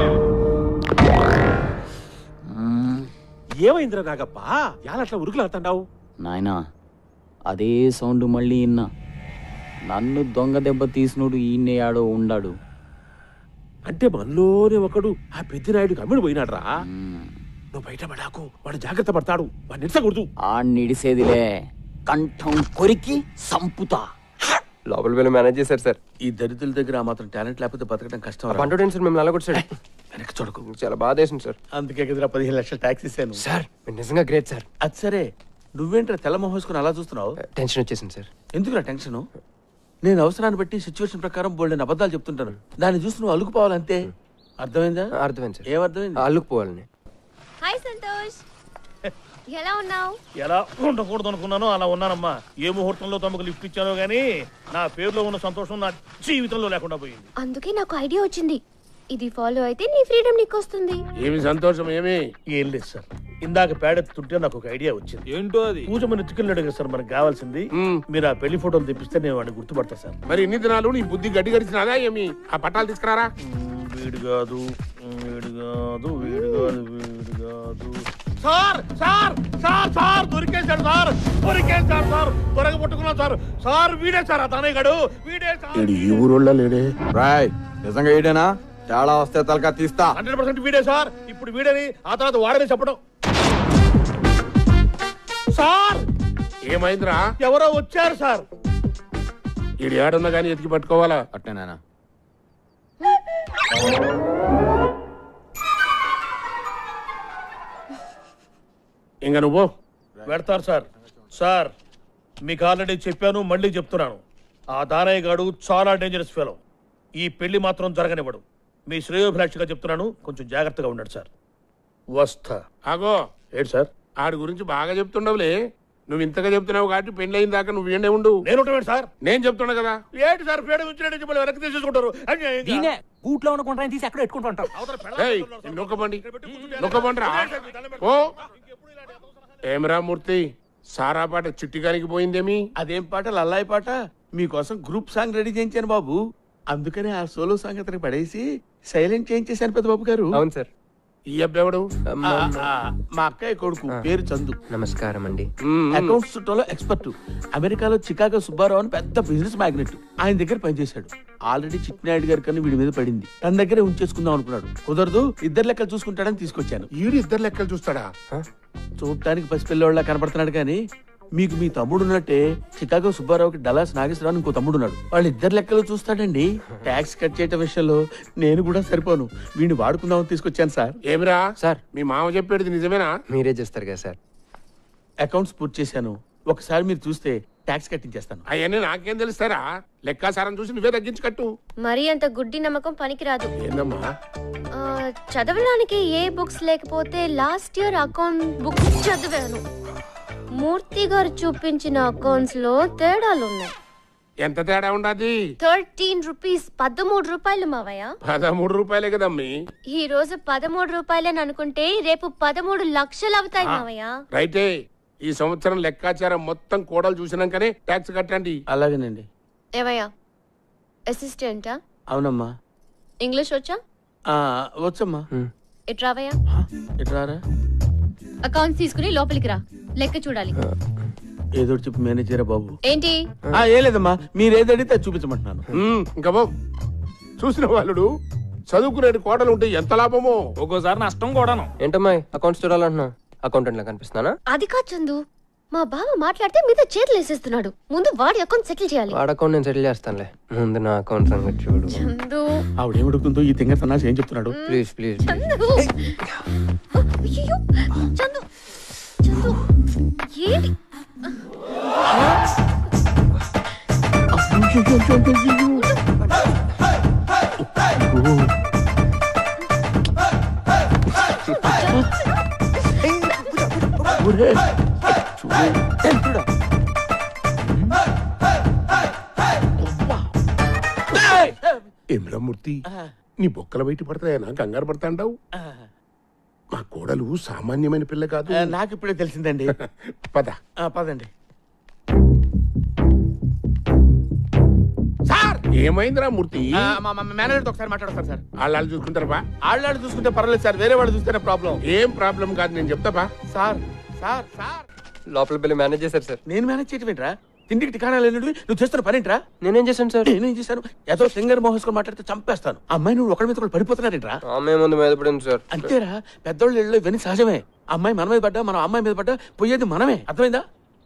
ఏమైందిరా నాగప్ప, యాలట్లా ఉరుకులాడుతున్నావు? నాయనా, అదే సౌండ్ మళ్ళీ ఇన్నా. నన్ను దొంగ దెబ్బ తీసినోడు ఈయనే ఆడో ఉండాడు. అంటే మనలోనే ఒకడు ఆ పెద్దినాయుడికి అమ్ముడు పోయినాడు రా. నువ్వు బయట పడాకు, వాడు జాగ్రత్త పడతాడు, వాడిని నిడిసకూడదు. ఆ నిడిసేదిలే, కంఠం కొరికి సంపుతా. లోపల వెళ్ళి మేనేజ్ చేశారు సార్. ఈ దరిద్రుల దగ్గర ఆ మాత్రం టాలెంట్ లేకపోతే బతకడం కష్టం. పంటోడేంటి సార్ మిమ్మల్ని అలా కొట్టాడు? వెనక్కి చూడకు, చాలా బాధ వేసింది సార్. అందుకే కదరా 15 లక్షలు ట్యాక్స్ ఇస్తాను. సార్ మీరు నిజంగా గ్రేట్ సార్. అది సరే, నువ్వేంట్రా తెల్ల మొహేసుకుని అలా చూస్తున్నావు? టెన్షన్ వచ్చేసింది సార్. ఎందుకురా టెన్షన్? నేను అవసరాన్ని బట్టి సిచ్యువేషన్ ప్రకారం బోల్డెన్ అబద్ధాలు చెప్తుంటాను. దాన్ని చూసి నువ్వు అలుకుపోవాలంతే. అర్థమైందా? అర్థమైంది సార్. ఏమర్థమైంది? అల్లుకుపోవాలని. హాయ్ సంతోష్, ఎలా ఉన్నావు? ఎలా ఉండకూడదు అనుకున్నానో అలా ఉన్నానమ్మా. ఏ ముహూర్తంలో తమకు లిఫ్ట్ ఇచ్చానో గానీ నా పేరులో ఉన్న సంతోషం నా జీవితంలో లేకుండా పోయింది. అందుకే నాకు ఐడియా వచ్చింది. ఇది ఫాలో అయితే నీ ఫ్రీడమ్ నీకు వస్తుంది. ఏమి సంతోషం? ఏమి ఏం లేదు సార్. ఇందాక పేడెత్తుంటే నాకు ఒక ఐడియా వచ్చింది. ఏంటో అది? పూజమని ఎత్తుకెళ్ళాడు కదా సార్ మనకు కావాల్సింది. మీరు ఆ పెళ్లి ఫోటోలు తెప్పిస్తే నేను వాడిని గుర్తుపడతా సార్. మరి ఇన్ని దినాలు నీ బుద్ధి గడ్డి గడిచినాదా ఏమి? ఆ పట్టాలు తీసుకురారా. వీడు కాదు, వీడు కాదు, వీడు కాదు, వీడు కాదు. సార్ సార్ సార్ సార్ దొరికేశాడు సార్, దొరికేశాడు సార్, త్వరగా పట్టుకున్నాం సార్. సార్ వీడే సార్, అతనే గడు, వీడే సార్. ఈ ఊరోళ్ళ లేడే రాయ్, నిజంగా వీడేనా? తేడా వస్తే తలకా తీస్తా. 100% వీడే సార్. ఇప్పుడు వీడని ఆ తర్వాత వాడని చెప్పడం. సార్ ఏమైందిరా? ఎవరో వచ్చారు సార్. ఈడు ఏడున్నా గానీ ఎతికి పట్టుకోవాలా? అట్టేనా? ఇంకా నువ్వు పెడతారు సార్. సార్ మీకు ఆల్రెడీ చెప్పాను, మళ్ళీ చెప్తున్నాను. ఆ దానయ్య గాడు చాలా డేంజరస్ ఫెలో. ఈ పెళ్లి మాత్రం జరగనివ్వడు. మీ శ్రేయోభిలాషిగా చెప్తున్నాను, కొంచెం జాగ్రత్తగా ఉన్నాడు సార్. వస్తా. ఆగో. ఏంటి సార్? ఆడి గురించి బాగా చెప్తుండవులే. నువ్వు ఇంతగా చెప్తున్నావు కాబట్టి పెళ్లి అయిన దాకా నువ్వు ఏండే ఉండు. నేను సార్, నేను చెప్తున్నా కదా. ఏంటి సార్ పేడ ఉంచినట్టు చెప్పి వెనక్కి తీసేసుకుంటారు. గూట్లో ఉన్న కొంటాన్ని తీసి ఎక్కడ పెట్టుకుంటూ ఉంటారు. నొక్కబండి నొక్కబండి రా. ఓ ఏమరా మూర్తి, సారా పాట చిట్టిగానికి పోయిందేమి? అదేం పాట? లల్లాయి పాట. మీకోసం గ్రూప్ సాంగ్ రెడీ చేయించాను బాబు. అందుకని ఆ సోలో సాంగ్ అతనికి పడేసి సైలెంట్ చేయించేశాను పెద్ద బాబు గారు. అవును సార్. ఈ అబ్బాయి మా అక్కయ్య కొడుకు, పేరు చందు. నమస్కారం అండి. అకౌంట్స్ చుట్టంలో ఎక్స్పర్ట్. అమెరికాలో చికాగో సుబ్బారావు అని పెద్ద బిజినెస్ మ్యాగ్నెట్. ఆయన దగ్గర పనిచేశాడు. ఆల్రెడీ చిట్నాయుడు గారి కన్నా వీడి మీద పడింది. తన దగ్గరే ఉంచేసుకుందాం అనుకున్నాడు. కుదరదు, ఇద్దరు లెక్కలు చూసుకుంటాడని తీసుకొచ్చాను. ఈడు ఇద్దరు లెక్కలు చూస్తాడా? చూడటానికి పసిపిల్లవాళ్ళ కనపడుతున్నాడు కానీ మీకు మీ తమ్ముడు ఉన్నట్టే చికాగో సుబ్బారావుకి డలాస్ నాగేశ్వరరావు ఇంకో తమ్ముడు ఉన్నాడు. వాళ్ళు ఇద్దరు లెక్కలు చూస్తాడండి. ట్యాక్స్ కట్ చేయటం విషయంలో నేను కూడా సరిపోను. వీడిని వాడుకుందామని తీసుకొచ్చాను సార్. ఏమిరా సార్, మీ మామ చెప్పేది నిజమేనా? మీరే చేస్తారు కదా సార్. అకౌంట్స్ పూర్తి చేశాను. ఒకసారి మీరు చూస్తే ట్యాక్స్ కట్టించేస్తాను. అవన్నీ నాకేం తెలుస్తారా? లెక్కాసారం చూసి నువ్వే తగ్గించి కట్టు. మరి అంత గుడ్డి నమ్మకం పనికిరాదు. ఏందమ్మా? చదవడానికి ఏ బుక్స్ లేకపోతే లాస్ట్ ఇయర్ అకౌంట్ బుక్స్ చదివాను. మూర్తి గారు చూపించిన అకౌంట్స్ లో తేడాలు ఉన్నాయి. ఎంత తేడా ఉండదు? 13 రూపీస్, 13 రూపాయలు మావయ్య. 13 రూపాయలే కదమ్మీ. ఈ రోజు 13 రూపాయలని అనుకుంటే రేపు 13 లక్షలు అవుతాయి మావయ్య. రైటే. ఈ సంవత్సరం లెక్కాచారం మొత్తం కోడలు చూసినాకనే ట్యాక్స్ కట్టండి. అలాగేనండి. ఏవయ్యా అసిస్టెంటా? అవునమ్మా. ఇంగ్లీష్ వచ్చా? వచ్చమ్మా. ఎట్రావయ్యా? ఎట్రారా? అకౌంట్స్ తీసుకుని లోపలికి రా, లెక్క చూడాలి. ఏదో చెప్పి మేనేజరా బాబు. ఏంటి? ఏం లేదమ్మా, మీరేది అడిగితే చూపించమంటున్నాను. ఇంకా బాబు చూసిన వాళ్ళు చదువుకునే కోడలు ఉంటే ఎంత లాభమో. ఒక్కోసారి నష్టం కూడాను. ఏంటమ్మా అకౌంట్స్ చూడాలంటున్నా? అకౌంటెంట్ లా కనిపిస్తున్నానా? అది కాదు చందు, మా బావ మాట్లాడితే మీద చేతులు వేసేస్తున్నాడు. ముందు వాడి అకౌంట్ సెటిల్ చేయాలి. వాడి అకౌంట్ నేను సెటిల్ చేస్తానులే, ముందు నా అకౌంట్ సంగతి చూడు. చందు ఆవిడేమడుకుందో ఈ తింగ సన్నాసి ఏం చెప్తున్నాడు? Please please. చందు, అయ్యో చందు, చందు ఏంటి? ఏమిరా మూర్తి, నీ బొక్కల బయట పడతాయనా కంగారు పడతా అంటావు? మా కోడలు సామాన్యమైన పిల్ల కాదు. నాకు ఇప్పుడే తెలిసిందండి. పద పదండి. సార్ ఏమైందిరా మూర్తి? మేనేజర్ ఒకసారి మాట్లాడతారు సార్. వాళ్ళు చూసుకుంటారా? వాళ్ళు చూసుకుంటే పర్వాలేదు సార్, వేరే వాళ్ళు చూస్తేనే ప్రాబ్లం. ఏం ప్రాబ్లం కాదు, నేను చెప్తాపా. సార్ సార్ సార్ లోపల బిల్లు మేనేజ్ చేశారు సార్. నేను మేనేజ్ చేయటం ఏంట్రా? తిండికి టికాణా లేనివి నువ్వు చేస్తున్న పనేంట్రా? నేనేం చేశాను సార్? నేనేం చేశాను? ఏదో సింగర్ మోహస్కొని మాట్లాడితే చంపేస్తాను. అమ్మాయి నువ్వు ఒకరి మీద ఒకరు పడిపోతున్నారేంట్రా? ఆమె ముందు మీద పడింది సార్. అంతేరా, పెద్దోళ్ళు ఇళ్ళు ఇవన్నీ సహజమే. అమ్మాయి మన మీద పడ్డా, మనం అమ్మాయి మీద పడ్డా పోయేది మనమే. అర్థమైందా?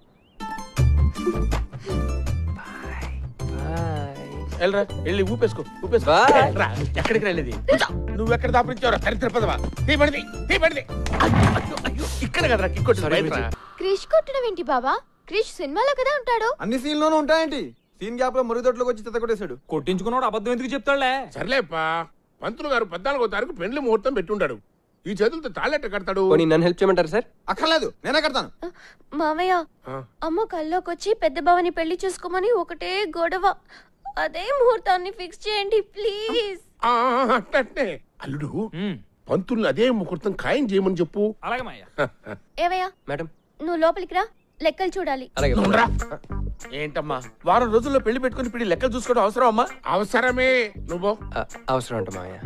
వెళ్ళరా, వెళ్ళి ఊపేసుకో. రా, ఎక్కడికి వెళ్ళేది? నువ్వు ఎక్కడ దాపించావురా? దరిద్ర పదవా, తీపడిది తీపడిది. అయ్యో, ఇక్కడ కదరా కిక్ కొట్టింది. క్రిష్ కొట్టడం ఏంటి బావా? క్రిష్ సినిమాలో కదా ఉంటాడు. అన్ని సీన్లోనూ ఉంటాయేంటి? సీన్ గ్యాప్ లో మురుగుదొడ్లోకి వచ్చి చెత్త కొట్టేశాడు. కొట్టించుకున్నాడు అబద్ధం ఎందుకు చెప్తాడులే? సర్లేప్పా, పంతులు గారు 14వ తారీఖు పెండ్లి ముహూర్తం పెట్టుంటాడు. ఈ చేతులతో తాళెట్ట కడతాడు. నన్ను హెల్ప్ చేయమంటారు సార్? అక్కర్లేదు, నేనే కడతాను. మావయ్య, అమ్మ కల్లోకి వచ్చి పెద్ద బావని పెళ్లి చేసుకోమని ఒకటే గొడవ. అదే ముహూర్తాన్ని ఫిక్స్ చేయండి ప్లీజ్. అంటే అల్లుడు, పంతుల్ని అదే ముహూర్తం ఖాయం చేయమని చెప్పు. అలాగే మాయ. ఏవయ్యా మేడం, నువ్వు లోపలికి రా, లెక్కలు చూడాలి. ఏంటమ్మా, వారం రోజుల్లో పెళ్లి పెట్టుకుని ఇప్పుడు లెక్కలు చూసుకోవడం అవసరం అమ్మా? అవసరమే. నువ్వు అవసరం అంట మాయ.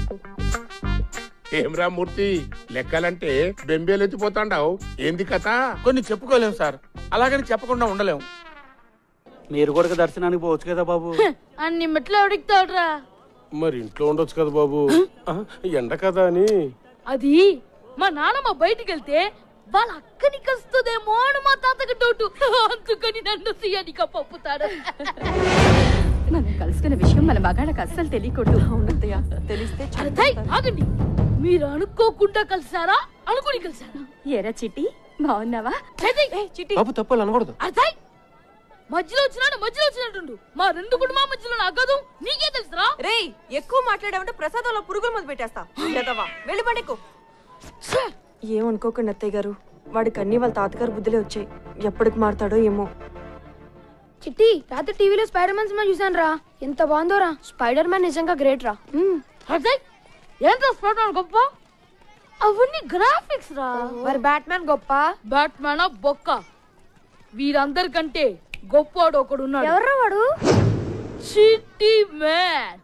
ఏమ్రా మూర్తి, లెక్కలంటే బెంబేలు ఎత్తిపోతాండావు, ఏంది కథ? కొన్ని చెప్పుకోలేము సార్, అలాగని చెప్పకుండా ఉండలేము. మీరు కూడా దర్శనానికి పోవచ్చు కదా బాబు. అన్ని మెట్లు ఎవడిక్తాడురా? మరి ఇంట్లో ఉండొచ్చు కదా బాబు, ఎండ కదా అని. అది మా నాన్నమ్మ బయటికి వెళ్తే వాళ్ళ అక్కని కస్తుందేమో అని మా తాతకి డౌట్. అందుకని నన్ను సీయానిక పంపుతాడు. మనం కలుసుకున్న విషయం మన మగాళ్ళకి అస్సలు తెలియకూడదు. అవునత్తయ్య, తెలిస్తే ఆగండి, మీరు అనుకోకుండా కలిసారా అనుకుని కలిసారా? ఏరా చిట్టి, బాగున్నావా? చిట్టి బాబు, తప్పులు అనకూడదు. అర్థాయ్, మధ్యలో వచ్చినట్టుండు. మా రెండు కుటుంబం మధ్యలో నాగదు, నీకే తెలుసురా? రే, ఎక్కువ మాట్లాడామంటే ప్రసాదంలో పురుగుల మందు పెట్టేస్తా. వెళ్ళి పండుకో. ఏమనుకోకండి అత్తయ్య గారు, వాడికి అన్ని వాళ్ళ తాతగారు బుద్ధులే వచ్చాయి. ఎప్పటికి మారుతాడో ఏమో. చిట్టి, రాత్రి టీవీలో స్పైడర్ మ్యాన్ సినిమా చూసాను రా, ఎంత బాగుందోరా. స్పైడర్ మ్యాన్ నిజంగా గ్రేట్ రా. ఏంట్రా స్పైడర్ మ్యాన్ గొప్ప? అవన్నీ గ్రాఫిక్స్ రా. మరి బ్యాట్మ్యాన్ గొప్ప? బ్యాట్మ్యాన్ బొక్క. వీరందరికంటే గొప్పవాడు ఒకడు ఉన్నాడు. ఎవర్రా వాడు? చిట్టి మ్యాన్.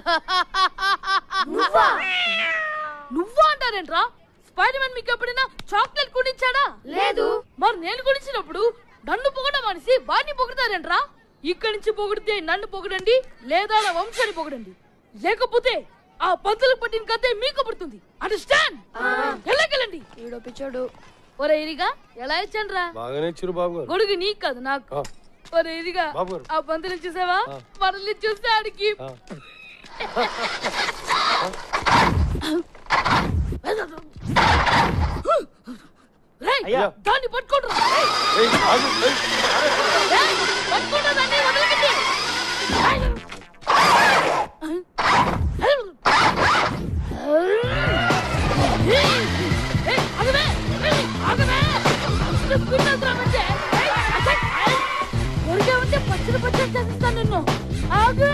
నువ్వా అంటారేంట్రా? స్పైడర్ మ్యాన్ మీకు ఎప్పుడైనా చాక్లెట్ కొనిచ్చాడా? లేదు. మరి నేను కొనిచ్చినప్పుడు నన్ను పొగడం మనిషి వాడిని పొగుడతారేంట్రా? ఇక్కడి నుంచి పొగిడితే నన్ను పొగడండి, లేదా నా వంశాన్ని పొగడండి. లేకపోతే ఆ పంతులకు పట్టిన కథే మీకు పడుతుంది. అండర్స్టాండ్? వెళ్ళకెళ్ళండి. ఈడో పిచ్చాడు. ఒరే ఇరిగా, ఎలా ఇచ్చాను రా? బాగానే ఇచ్చారు బాబు గారు. గొడుగు నీకు కాదు నాకు. ఒరే ఇరిగా, ఆ పంతులు చూసావా? మనల్ని చూస్తే ఆడికి దాన్ని పట్టుకోండి. పచ్చడి పచ్చడి చేస్తాను నిన్ను. ఆగు.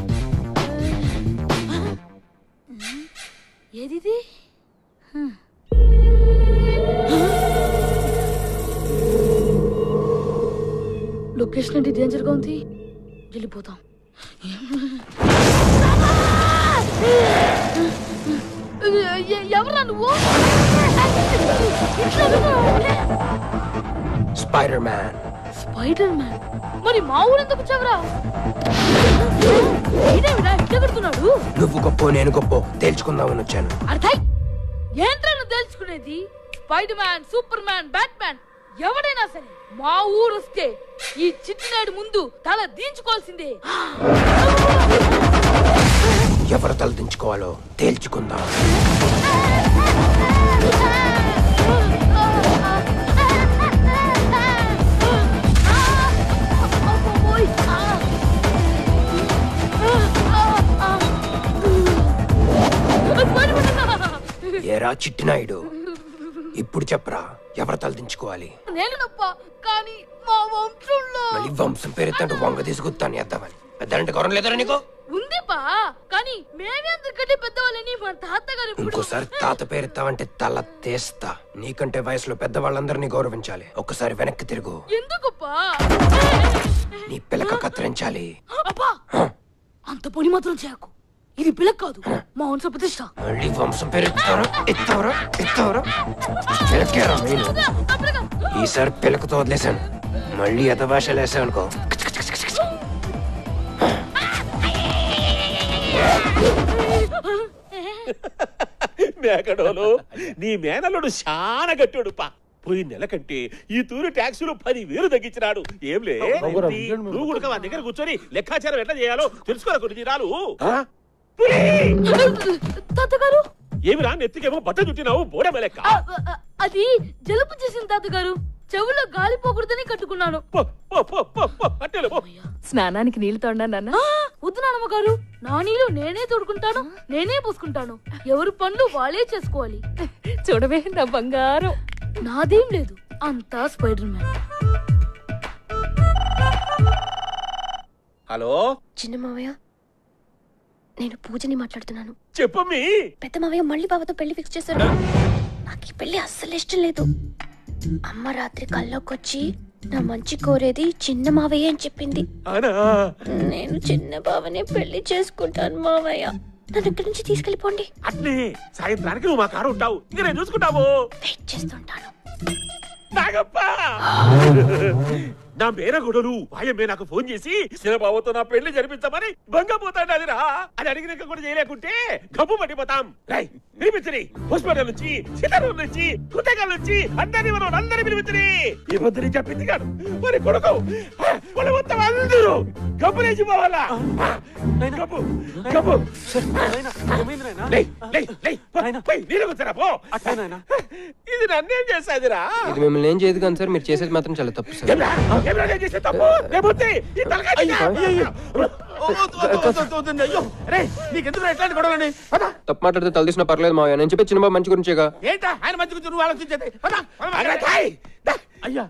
ఏది? లొకేషన్ అంటే డేంజర్ గా ఉంది, వెళ్ళిపోతాం. ఎవరా నువ్వు? Spider man. Spider man? మరి మా ఊరు ఎందుకు వచ్చావురా? ఎక్కడుతున్నాడు? నువ్వు గొప్ప నేను గొప్ప తేల్చుకుందామని వచ్చాను. అర్థై ఏంట్రా నువ్వు తెలుసుకునేది? Spider man, super man, bat man ఎవడైనా సరే మా ఊరు వస్తే ఈ చిట్టినాడు ముందు తల దించుకోవాల్సిందే. ఎవరు తల దించుకోవాలో తేల్చుకుందాం. ఏరా చిట్టినాయుడు, ఇప్పుడు చెప్పరా ఎవరు తల దించుకోవాలి? నేను తప్ప, కానీ మా వంశంలో మళ్ళీ వంశం పేరెత్తంటూ వంగ తీసుకొస్తాను చేద్దామని. పెద్దంటే గౌరవం లేదరా నీకు? ఉంది బా, కానీ మేమే అందరికంటే పెద్దవాళ్ళని మా తాతగారు. ఇంకోసారి తాత పేరెత్తావంటే తల తీస్తా. నీకంటే వయసులో పెద్దవాళ్ళందరినీ గౌరవించాలి. ఒక్కసారి వెనక్కి తిరుగు. ఎందుకుప్పా? నీ పిల్లక కత్తిరించాలి. అబ్బా, అంత పని మాత్రం చేయకు. ఇది పిల్లక కాదు, మా వంశ ప్రతిష్ట. మళ్ళీ వంశం పేరెత్తావరా? ఎత్తావరా? పిలకేరా నేను. ఈసారి పిలకతో వదిలేశాను. మళ్ళీ ఎత భాషలు వేసావనుకో. మేకడోలు నీ మేనల్లుడు చాలా గట్టాడు పా. పోయి నెల కంటే ఈ తూరు ట్యాక్సీలు 10,000 తగ్గించినాడు. ఏంలే నువ్వు కూడా మా దగ్గర కూర్చొని లెక్కాచారం ఎట్లా చేయాలో తెలుసుకోవాలి. కొన్ని దినాలు తాతగారు ఏమిరా నెత్తికేమో బట్ట చుట్టినావు బోడె లెక్క. అది జలుబు చేసిన తాతగారు, చెవులో గాలి పోకూడదని కట్టుకున్నాను. స్నానానికి నీళ్లు తోడినా వద్దు నానమ్మ గారు, నా నీళ్ళు నేనే తోడుకుంటాను, నేనే పూసుకుంటాను. ఎవరి పనులు వాళ్ళే చేసుకోవాలి. చూడవే నా బంగారం. నాదేం లేదు, అంతా స్పైడర్ మ్యాన్. హలో చిన్న మావయ్య, నేను పూజని మాట్లాడుతున్నాను. చెప్పమ్మీ. పెద్ద మావయ్య మళ్ళీ బావతో పెళ్లి ఫిక్స్ చేశారు. నాకు ఈ పెళ్లి అస్సలు ఇష్టం లేదు. అమ్మ రాత్రి కల్లోకొచ్చి నా మంచి కోరేది చిన్న మావయ్య అని చెప్పింది. నేను చిన్న బావనే పెళ్లి చేసుకుంటాను మావయ్య. నన్ను ఇక్కడి నుంచి తీసుకెళ్ళిపోండి. అట్లే సాయంత్రానికి నువ్వు మా కారు ఉంటావు, ఇంకా నేను చూసుకుంటావు. వెయిట్ చేస్తుంటాను. నాగప్ప నా మేనగొడలు వాయమ్మే నాకు ఫోన్ చేసి చిన్నబాబుతో నా పెళ్లి జరిపించమని బంగపోతాడు. అదిరా అది అడిగినాక కూడా చేయలేకుంటే గబ్బు పట్టిపోతాం. పిలిపించని హాస్పిటల్ నుంచి, సిద్ధూరు నుంచి, కుట్టగల్ నుంచి అందరినీ పిలిపించని. ఈ పొద్దుని చెప్పింది కాదు మరి కొడుకు వాళ్ళు మొత్తం అందరూ గబ్బులేసి పోవాలా. గబ్బు గబ్బు నీరు కూర్చోరా పో. ఇది నన్నేం చేసాదిరా? ఇది మిమ్మల్ని ఏం చేయదు కానీ సార్, మీరు చేసేది మాత్రం చాలా తప్పు సార్. తప్పు మాట్లాడితే తల తీసిన పర్లేదు మావయ్య. నేను చెప్పే చిన్నబాబు మంచి గురించేగా. ఏంటా ఆయన మంచి గురించి నువ్వు ఆలోచించేది? అయ్యా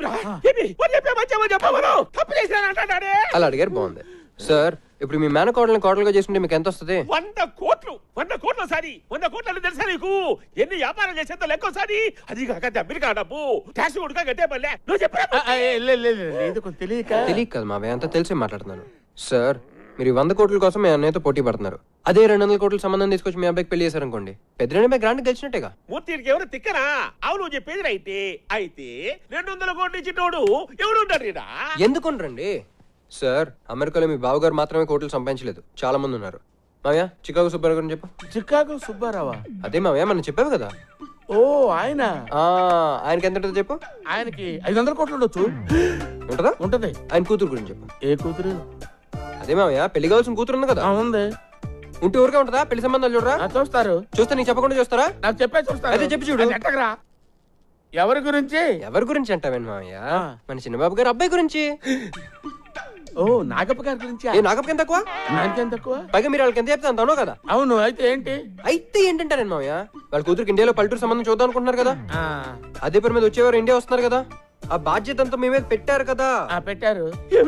అలా అడిగారు, బాగుంది సార్. ఇప్పుడు మీ మేనకోడల్ని కోడలుగా చేసుకుంటే మీకు ఎంత వస్తుంది? 100 కోట్లు సారి. 100 కోట్లు తెలుసా నీకు? ఎన్ని వ్యాపారం చేసేంత లెక్క సారి. అది కాక అమెరికా డబ్బు ట్యాక్స్ ఉడక కట్టే పల్లె. నువ్వు చెప్పలేదు తెలియక కదా మావయ్య, అంతా తెలిసే మాట్లాడుతున్నాను సార్. మీరు 100 కోట్ల కోసం మీ అన్నయ్యతో పోటీ పడుతున్నారు. అదే 200 కోట్ల సంబంధం తీసుకొచ్చి మీ అబ్బాయికి పెళ్లి చేశారనుకోండి, పెద్దనే గ్రాండ్ గెలిచినట్టేగా. మూర్తికి ఎవరు తిక్కనా? అవును నువ్వు చెప్పేది అయితే 200 కోట్లు ఇచ్చినోడు ఎవడు ఉంటాడు? ఎందుకుంటారండి సార్? అమెరికాలో మీ బావగారు మాత్రమే కోట్లు సంపాదించలేదు, చాలా మంది ఉన్నారు. మావయ్య చికాగో సుబ్బారావు గారిని చెప్పు. చికాగో సుబ్బారావా? అదే మావయ్య మనం చెప్పావు కదా. ఓ ఆయన. ఆయనకి ఎంత ఉంటుందో చెప్పు. ఆయనకి 500 కోట్లు ఉండొచ్చు. ఉంటదా? ఉంటది. ఆయన కూతురు గురించి చెప్పు. ఏ కూతురు? అదే మావయ్య పెళ్లి కావాల్సిన కూతురు ఉంది కదా. ఉంది. ఉంటే ఊరికే ఉంటదా? పెళ్లి సంబంధాలు చూడరా? చూస్తారు. చూస్తే నీకు చెప్పకుండా చూస్తారా? నాకు చెప్పే చూస్తారు. అదే చెప్పి చూడు. ఎవరి గురించి? ఎవరి గురించి అంటావేం మావయ్య? మన చిన్నబాబు గారు అబ్బాయి గురించి. ఓ నాగప్ప గారి గురించి. ఏ నాగప్ప ఎంత తక్కువ? నాకేం తక్కువ? పైగా మీరు వాళ్ళకి ఎంత చెప్తే అంత అవును కదా. అవును. అయితే ఏంటి? అయితే ఏంటంటారు మావయ్య? వాళ్ళ కూతురికి ఇండియాలో పల్లెటూరు సంబంధం చూద్దాం అనుకుంటున్నారు కదా. అదే పేరు మీద వచ్చేవారు ఇండియా వస్తున్నారు కదా. ఆ బాధ్యత అంతా మీ మీద పెట్టారు కదా. పెట్టారు.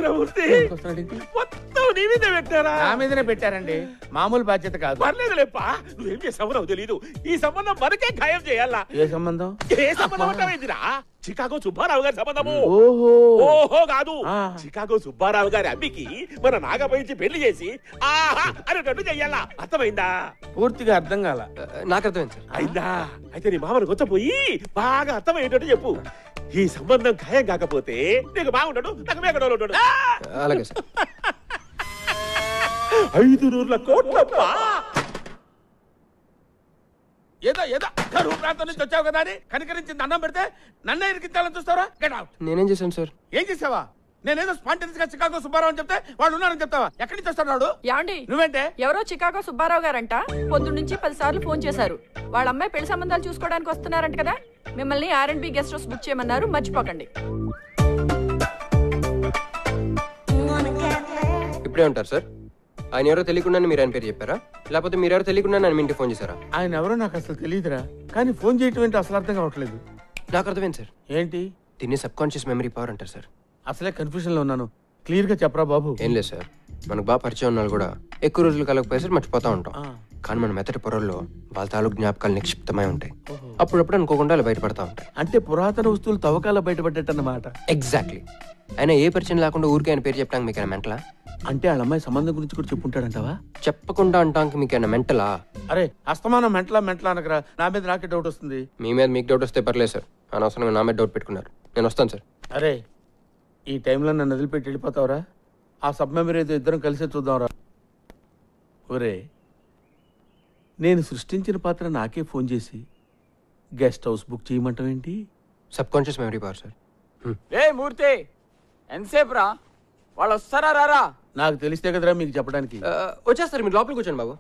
మొత్తం నీ మీద పెట్టారా? నా మీదనే పెట్టారండి. మామూలు బాధ్యత కాదు. పర్లేదులేప్పా, నువ్వేం చేసావు నాకు తెలీదు. ఈ సంబంధం మనకే ఖాయం చేయాలా. ఏ సంబంధం? ఏ సంబంధం అంటావేందిరా? చికాగో సుబ్బారావు గారి సంబంధము. ఓహో కాదు, చికాగో సుబ్బారావు గారి అమ్మికి మన నాగపైచి పెళ్లి చేసి ఆహా అనేటట్టు చెయ్యాలా. అర్థమైందా? పూర్తిగా అర్థం కాల. నాకు అర్థమైంది సార్. అయిందా? అయితే నీ మామను కొత్తపోయి బాగా అర్థమయ్యేటట్టు చెప్పు. ఈ సంబంధం ఖాయం కాకపోతే నీకు బాగుంటాడు, నాకు మేకడోలు ఉంటాడు. అలాగే సార్. 500 కోట్లప్ప. ఏదో కరువు ప్రాంతం నుంచి వచ్చావు కదా అని కనికరించి దండం పెడితే నన్నే ఇరికించాలని చూస్తావా? Get out. నేనేం చేశాను సార్? ఏం చేసావా? నేనేదో స్పాంటేనియస్ గా చికాగో సుబ్బారావు అని చెప్తే వాళ్ళు ఉన్నారని చెప్తావా? ఎక్కడి నుంచి వస్తాడు? యాండి నువ్వేంటే? ఎవరో చికాగో సుబ్బారావు గారంట పొద్దున్న నుంచి 10 సార్లు ఫోన్ చేశారు. వాళ్ళ అమ్మాయి పెళ్లి సంబంధాలు చూసుకోవడానికి వస్తున్నారంట కదా. మిమ్మల్ని R&B గెస్ట్ హౌస్ బుక్ చేయమన్నారు, మర్చిపోకండి. ఇప్పుడే ఉంటారు సార్. ఆయన ఎవరో తెలియకుండా మీరు ఆయన పేరు చెప్పారా, లేకపోతే మీరు ఎవరో తెలియకుండా మీ ఇంటికి ఫోన్ చేశారా? ఆయన ఎవరో నాకు అసలు తెలియదురా, కానీ ఫోన్ చేయటం ఏంటో అసలు అర్థం కావట్లేదు. నాకు అర్థమైంది సార్. ఏంటి? దీన్ని సబ్ కాన్షియస్ మెమరీ పవర్ అంటారు సార్. అసలే కన్ఫ్యూజన్ లో ఉన్నాను, క్లియర్ గా చెప్పరా బాబు. ఏం లేదు సార్, మనకు బాగా పరిచయం ఉన్న కూడా ఎక్కువ రోజులు కలగపోయేసరికి మర్చిపోతా ఉంటాం. కానీ మన మెత్తటి పొరల్లో వాళ్ళ తాలూకు జ్ఞాపకాలు నిక్షిప్తమై ఉంటాయి. అప్పుడప్పుడు అనుకోకుండా అలా బయటపడతా ఉంటాయి. అంటే పురాతన వస్తువులు తవ్వకాల బయటపడ్డట్టన్నమాట. ఎగ్జాక్ట్లీ. అయినా ఏ పరిచయం లేకుండా ఊరికే ఆయన పేరు చెప్పడానికి మీకు మెంటలా? అంటే వాళ్ళ అమ్మాయి సంబంధం గురించి కూడా చెప్పుంటాడంటావా? చెప్పకుండా అంటానికి మీకు మెంటలా? అరే అస్తమానం మెంటలా అనకరా, నా మీద నాకే డౌట్ వస్తుంది. మీ మీద మీకు డౌట్ వస్తే పర్లేదు సార్, అనవసరంగా నా మీద డౌట్ పెట్టుకున్నారు. నేను వస్తాను సార్. అరే ఈ టైంలో నన్ను వదిలిపెట్టి వెళ్ళిపోతావురా? ఆ సబ్ మెమరీ ఏదో ఇద్దరం కలిసే చూద్దాంరా. ఒరే, నేను సృష్టించిన పాత్ర నాకే ఫోన్ చేసి గెస్ట్ హౌస్ బుక్ చేయమంటావు ఏంటి? Subconscious memory power sir. ఏ మూర్తి, ఎంతసేపు రా? వాళ్ళు వస్తారా రారా? నాకు తెలిస్తే కదరా మీకు చెప్పడానికి. వచ్చేస్తారు, మీరు లోపలికి కూర్చోండి బాబు.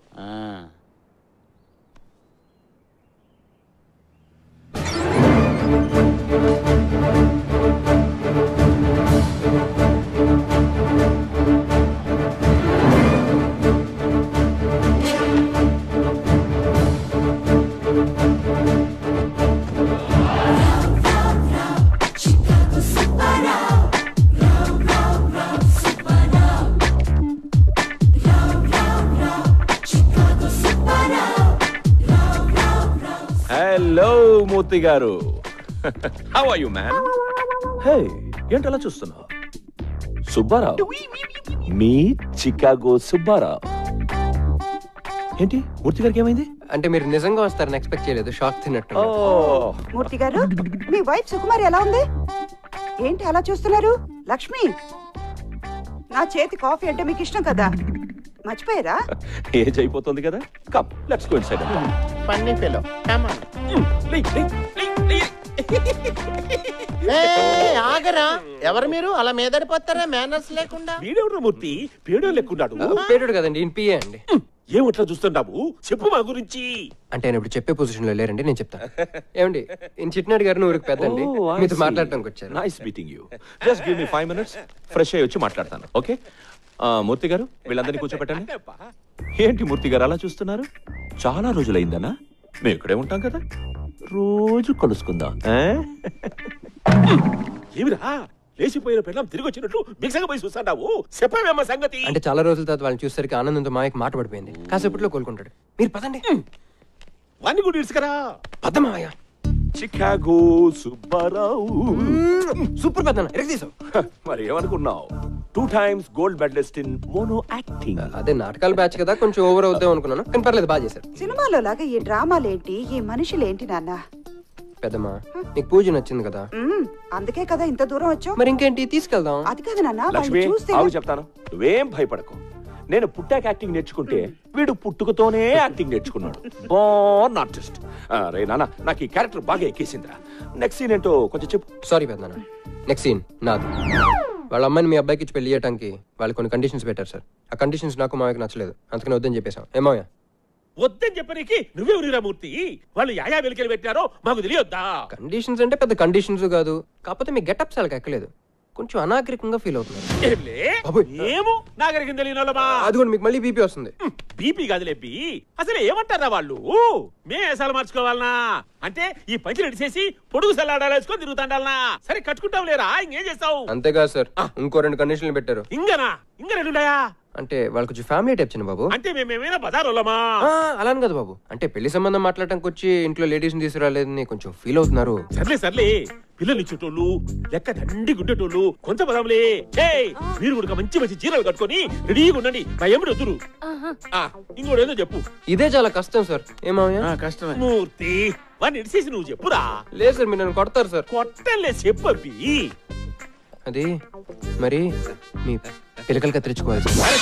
Hello Murthy garu, how are you man? Hey, ఏంటి అలా చూస్తున్నావు? సుబ్బారావు, మీ చికాగో సుబ్బారావు. ఏంటి మూర్తి గారికి ఏమైంది? అంటే మీరు నిజంగా వస్తారని ఎక్స్పెక్ట్ చేయలేదు, షాక్ తిన్నట్టు. మూర్తి గారు, మీ వైఫ్ సుకుమారి ఎలా ఉంది? ఏంటి అలా చూస్తున్నారు? లక్ష్మి, నా చేతి కాఫీ అంటే మీకు ఇష్టం కదా, మర్చిపోయారా? ఏజ్ అయిపోతుంది కదా. Come let's go inside. Funny fellow, come on. ఆగరా, ఎవరు మీరు అలా మీదడిపోతారా మేనర్స్ లేకుండా? వీడెవరు మూర్తి? పేడో లెక్కున్నాడు. పేరుడు కదండి, ఈయన పిఏ అండి. ఏమట్లా చూస్తున్నావు? చెప్పు మా గురించి. అంటే ఆయన ఇప్పుడు చెప్పే పొజిషన్ లో లేరండి, నేను చెప్తాను. ఏమండి, ఈయన చిట్నాడు గారిని ఊరికి పెద్దండి, మీతో మాట్లాడటానికి వచ్చారు. Nice meeting you. Just give me 5 minutes, fresh అయ్యి వచ్చి మాట్లాడతాను. ఓకే మూర్తి గారు, వీళ్ళందరినీ కూర్చోబెట్టండి. ఏంటి మూర్తి గారు అలా చూస్తున్నారు? చాలా రోజులైందనా? మేము ఇక్కడే ఉంటాం కదా, రోజు కలుసుకుందాం. ఏమిరా లేచిపోయిన పిల్లం తిరిగి వచ్చినట్టు మిక్సగా పోయి చూస్తాడావు? చెప్పావేమ్మ సంగతి? అంటే చాలా రోజుల తర్వాత వాళ్ళని చూసరికి ఆనందంతో మాయకు మాట పడిపోయింది. కాసేపట్లో కోలుకుంటాడు. మీరు పదండి. వాణ్ణి కూడా ఇసుకరా. పదమాయ. చికాగో సుబ్బారావు. సూపర్ పెద్దన్న, ఎరగదీసావు. మరి ఏమనుకున్నావు? 2 times gold medalist in mono acting. అదే నాటకాల బ్యాచ్ కదా, కొంచెం ఓవర్ అవుద్దాం అనుకున్నాను, కానీ పర్లేదు, బాగా చేశారు. సినిమాలో లాగా ఈ డ్రామాలేంటి, ఈ మనుషులేంటి నాన్న? పెద్దమ్మా, నీకు పూజ నచ్చింది కదా, అందుకే కదా ఇంత దూరం వచ్చావు. మరి ఇంకేంటి, తీసుకెళ్దాం. అది కాదు నాన్న, లక్ష్మి, వాళ్ళు చూస్తే ఆగు చెప్తాను. నువ్వేం భయపడకు. నేను పుట్టాక యాక్టింగ్ నేర్చుకుంటే వీడు పుట్టుకతోనే యాక్టింగ్ నేర్చుకున్నాడు. Born artist. రే నాన్న, నాకు ఈ క్యారెక్టర్ బాగా ఎక్కేసిందిరా. నెక్స్ట్ సీన్ ఏంటో కొంచెం చెప్పు. సారీ పెద్దన్న, నెక్స్ట్ సీన్ నాది. వాళ్ళ అమ్మాయిని మీ అబ్బాయికి ఇచ్చి పెళ్లి చేయడానికి వాళ్ళు కొన్ని కండిషన్స్ పెట్టారు సార్. ఆ కండిషన్స్ నాకు మామయ్యకి నచ్చలేదు, అందుకని వద్దని చెప్పేశాం. ఏమోయా? వద్దని చెప్పడానికి నువ్వెవరిరా మూర్తి? వాళ్ళు యాయా వెలికలు పెట్టారో మాకు తెలియొద్దా? కండిషన్స్ అంటే పెద్ద కండిషన్స్ కాదు, కాకపోతే మీ గెటప్స్ వాళ్ళకి ఎక్కలేదు, కొంచెం అనాగరికంగా ఫీల్ అవుతున్నారు. ఏమో నాగరికం తెలియనోళ్ళమా? అది కూడా మీకు మళ్ళీ బీపీ వస్తుంది. బీపీ కాదులే బీ. అసలు ఏమంటారా వాళ్ళు? మేసాలు మార్చుకోవాలనా? అంటే ఈ పంచులు ఇడిసేసి పొడుగు సల్లాడాలు వేసుకొని తిరుగుతాండాలనా? సరే కట్టుకుంటాం లేరా, ఇంకేం చేస్తావు? అంతేకాదు సార్, ఇంకో 2 కండిషన్లు పెట్టారు. ఇంకా 2 ఉన్నాయా? అంటే వాళ్ళు కొంచెం ఫ్యామిలీ టైప్ చిన్న బాబు. అంటే మేమేమైనా బజారోళ్ళమా? అలా కదా బాబు, అంటే పెళ్లి సంబంధం మాట్లాడటానికి వచ్చి ఇంట్లో లేడీస్ తీసుకురాలేదని కొంచెం ఫీల్ అవుతున్నారు. సర్లే పిల్లలు ఇచ్చేటోళ్ళు, లెక్క దండి గుడ్డేటోళ్ళు కొంచెం పదంలే. మీరు కూడా మంచి చీరలు కట్టుకొని రెడీగా ఉండండి. మా ఎముడు వద్దురు. ఇంకోటి ఏదో చెప్పు. ఇదే చాలా కష్టం సార్. ఏమయ్యా? కష్టమే మూర్తి, వాడిని ఇడిసేసి నువ్వు చెప్పురా. లేదు సార్, మీరు నన్ను కొడతారు సార్. కొట్టలే, చెప్పి. అది మరి మీ పిలకలు కత్తిరించుకోవాలి.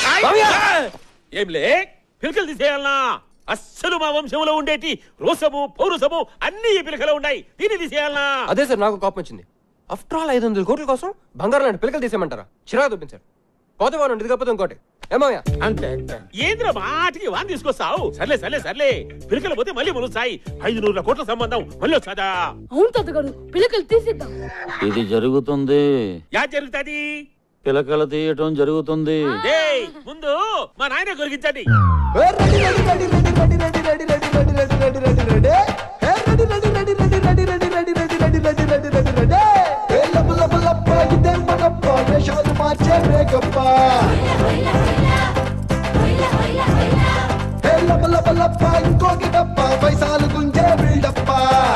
ఏంలే పిలకలు తీసేయాలనా? అస్సలు మా వంశంలో ఉండేటి రోసము పౌరుషము అన్ని ఈ పిలకలు ఉన్నాయి, దీన్ని తీసేయాలనా? అదే సార్ నాకు కోపం వచ్చింది. ఆఫ్టర్ ఆల్ 500 కోట్ల కోసం బంగారం లాంటి పిలకలు తీసేయమంటారా? చిరాకు చూపించారు. పోతే వాడు ఇది కాకపోతే ఇంకోటి. ఏమోయా? అంతే ఏంద్ర మాటికి వాన్ తీసుకొస్తావు? సర్లే పిలకలు పోతే మళ్ళీ మొలుస్తాయి. 500 కోట్ల సంబంధం మళ్ళీ వచ్చాదా? అవును తాతగారు, పిలకలు తీసేద్దాం. ఇది జరుగుతుంది. యా జరుగుతుంది? పిలకలు తీయటం జరుగుతుంది. ముందు మా నాయన కొరిగించండి. పైసాలు గుంజే బిల్డప్పా,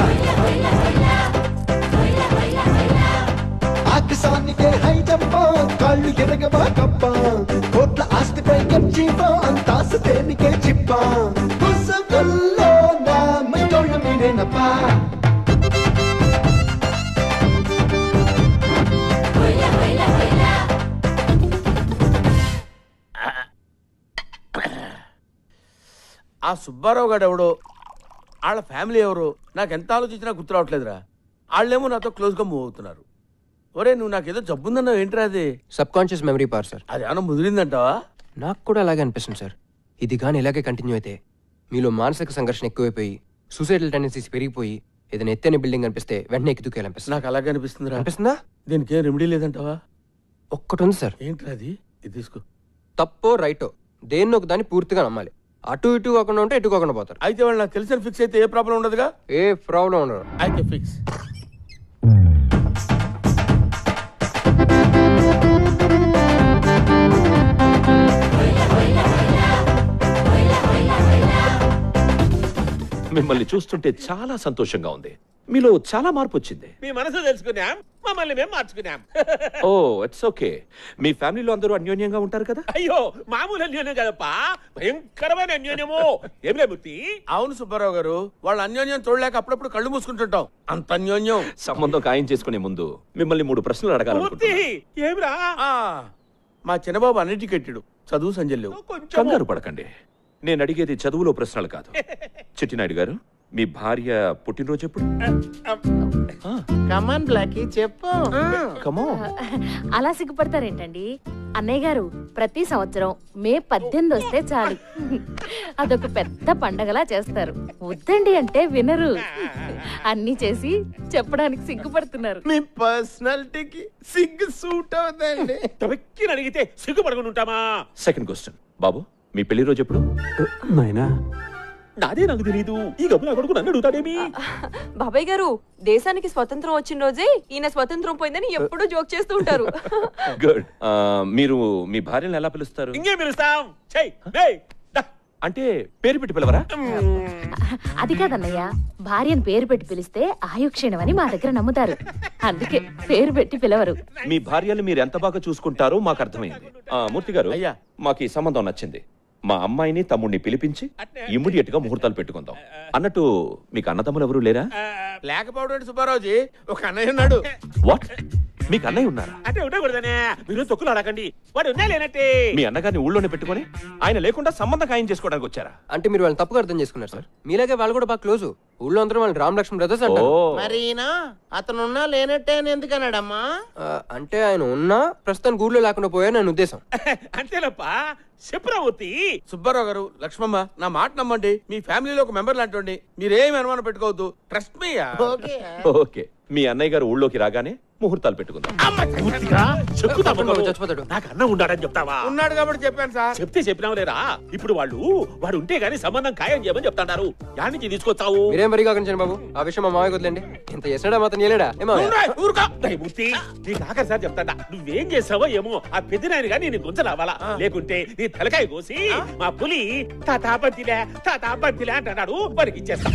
ఆకాశానికే హై జంపా, కాళ్ళు ఎరగబాకప్పా, కోట్ల ఆస్తిపై గర్జీపా, అంతాస దేనికే చిప్పా, పుసగల్లో నా మైతోళ్ళ మీరేనప్పా. ఆ సుబ్బారావు గారు ఎవడో వాళ్ళ ఫ్యామిలీ ఎవరో నాకు ఎంత ఆలోచించినా గుర్తు రావట్లేదురా. వాళ్ళేమో నాతో క్లోజ్గా మూవ్ అవుతున్నారు. ఒరే నువ్వు నాకేదో జబ్బుందన్నావు, ఏంట్రా అది? Subconscious memory power sir. అది ఏమన్నా ముదిరిందంటావా? నాకు కూడా అలాగే అనిపిస్తుంది సార్. ఇది కానీ ఇలాగే కంటిన్యూ అయితే మీలో మానసిక సంఘర్షణ ఎక్కువైపోయి సూసైడల్ టెండెన్సీస్ పెరిగిపోయి ఏదైనా ఎత్తైన బిల్డింగ్ అనిపిస్తే వెంటనే ఎక్కిదూకేయాలనిపిస్తుంది. నాకు అలాగే అనిపిస్తుందిరా. అనిపిస్తుందా? దీనికి ఏం రెమెడీ లేదంటావా? ఒక్కటి ఉంది సార్. ఏంట్రా అది? ఇది తీసుకో. తప్పో రైటో దేన్నో ఒక దాన్ని పూర్తిగా నమ్మాలి. అటు ఇటు కాకుండా ఉంటే ఎటు కాకుండా పోతారు. అయితే వాళ్ళు నాకు తెలిసిన ఫిక్స్ అయితే ఏ ప్రాబ్లం ఉండదుగా? ఏ ప్రాబ్లం ఉండదు. అయితే ఫిక్స్. మిమ్మల్ని చూస్తుంటే చాలా సంతోషంగా ఉంది. మీలో చాలా మార్పు వచ్చింది. మీ మనసు తెలుసుకున్నాం, మమ్మల్ని మేము మార్చుకున్నాం. Oh it's okay. మీ ఫ్యామిలీలో అందరూ అన్యోన్యంగా ఉంటారు కదా? అయ్యో మామూలు అన్యోన్యం కదప్పా, భయంకరమైన అన్యోన్యము. ఏం లేబుత్తి? అవును సుబ్బారావు గారు, వాళ్ళ అన్యోన్యం చూడలేక అప్పుడప్పుడు కళ్ళు మూసుకుంటుంటాం. అంత అన్యోన్యం. సంబంధం ఖాయం చేసుకునే ముందు మిమ్మల్ని 3 ప్రశ్నలు అడగాలనుకుంటున్నాను. ఏమిరా? మా చిన్నబాబు అన్ఎడ్యుకేటెడ్, చదువు సంజయ్ లేవు. కంగారు పడకండి, నేను అడిగేది చదువులో ప్రశ్నలు కాదు. చిట్టినాయుడు గారు, మీ భార్య పుట్టినరోజు ఎప్పుడు? కమాన్ బ్లాకీ చెప్పు. అలా సిగ్గుపడతారేంటండి అన్నయ్య గారు? ప్రతి సంవత్సరం మే 18 వస్తే చాలు, అదొక పెద్ద పండగలా చేస్తారు. వద్దండి అంటే వినరు. అన్ని చేసి చెప్పడానికి సిగ్గుపడుతున్నారు. మీ పర్సనాలిటీకి సిగ్గు సూట్ అవుతుందండి. అడిగితే సిగ్గుపడకుండా ఉంటామా? సెకండ్ క్వశ్చన్, బాబు మీ పెళ్లి రోజు ఎప్పుడు? నాదే నాకు తెలీదు, ఈ గబ్బులా కొడుకు నన్ను అడుగుతాడేమి? బాబాయ్ గారు, దేశానికి స్వతంత్రం వచ్చిన రోజే ఈయన స్వతంత్రం పోయిందని ఎప్పుడూ జోక్ చేస్తూ ఉంటారు. గుడ్. మీరు మీ భార్యను ఎలా పిలుస్తారు? ఇంకేం పిలుస్తాం? అంటే పేరు పెట్టి పిలవరా? అది కాదన్నయ్య, భార్యను పేరు పెట్టి పిలిస్తే ఆయుక్షీణం అని మా దగ్గర నమ్ముతారు. అందుకే పేరు పెట్టి పిలవరు. మీ భార్యలు మీరు ఎంత బాగా చూసుకుంటారో మాకు అర్థమైంది. మూర్తి గారు, మాకు ఈ సంబంధం నచ్చింది. మా అమ్మాయిని తమ్ముడిని పిలిపించి ఇమ్మీడియట్ గా ముహూర్తాలు పెట్టుకుందాం. అన్నట్టు మీకు అన్నదమ్ములు ఎవరు లేరా? లేకపోవడం సుబ్బారావుజీ, ఒక అన్నయ్య ఉన్నాడు. వాట్? మీకు అన్నయ్య ఉన్నారా? అంటే ఉండకూడదనే మీరు తొక్కులు అడగండి. వాడు ఉన్నా లేనట్టే. మీ అన్నగారిని ఊళ్ళోనే పెట్టుకొని ఆయన లేకుండా సంబంధం ఖాయం చేసుకోవడానికి వచ్చారా? అంటే మీరు వాళ్ళని తప్పుగా అర్థం చేసుకున్నారు సార్. మీలాగే వాళ్ళు కూడా బాగా క్లోజ్. ఊళ్ళో అందరూ వాళ్ళు రామ్ లక్ష్మణ్ బ్రదర్స్ అంటారు. మరి అతను ఉన్నా లేనట్టే అని ఎందుకన్నాడమ్మా? అంటే ఆయన ఉన్నా ప్రస్తుతానికి ఊళ్ళో లేకుండా పోయారు నా ఉద్దేశం. అంతేనప్పా. చెప్పురావుతి. సుబ్బారావు గారు, లక్ష్మమ్మ, నా మాట నమ్మండి. మీ ఫ్యామిలీలో ఒక మెంబర్ లాంటి మీరేమి అనుమానం పెట్టుకోవద్దు. Trust me. ఓకే, మీ అన్నయ్య గారు ఊళ్ళోకి రాగానే ముహూర్తాలు పెట్టుకుందాం. చచ్చిపోతాడు. నాకు అన్న ఉన్నాడని చెప్తావా? ఉన్నాడు కాబట్టి చెప్పాను సార్. చెప్తే చెప్పినావు లేరా? ఇప్పుడు వాడు ఉంటే గానీ సంబంధం ఖాయం చేయమని చెప్తాడారు. యాడ్ నుంచి తీసుకొచ్చావు? మీరేం వరి కాకండి బాబు, ఆ విషయం మా మామయ్య వదిలేండి. ఇంత చేసినాడా మాత్రం చేయలేడా? మూర్తి, నీకు ఆఖరి సార్ చెప్తాడా, నువ్వేం చేసావో ఏమో. ఆ పెద్దనాయన గానీ నీ గుంజ రావాలా, లేకుంటే నీ తలకాయ కోసి మా పులి తాతాపంతిలే అంటున్నాడు, వారికి ఇచ్చేస్తా.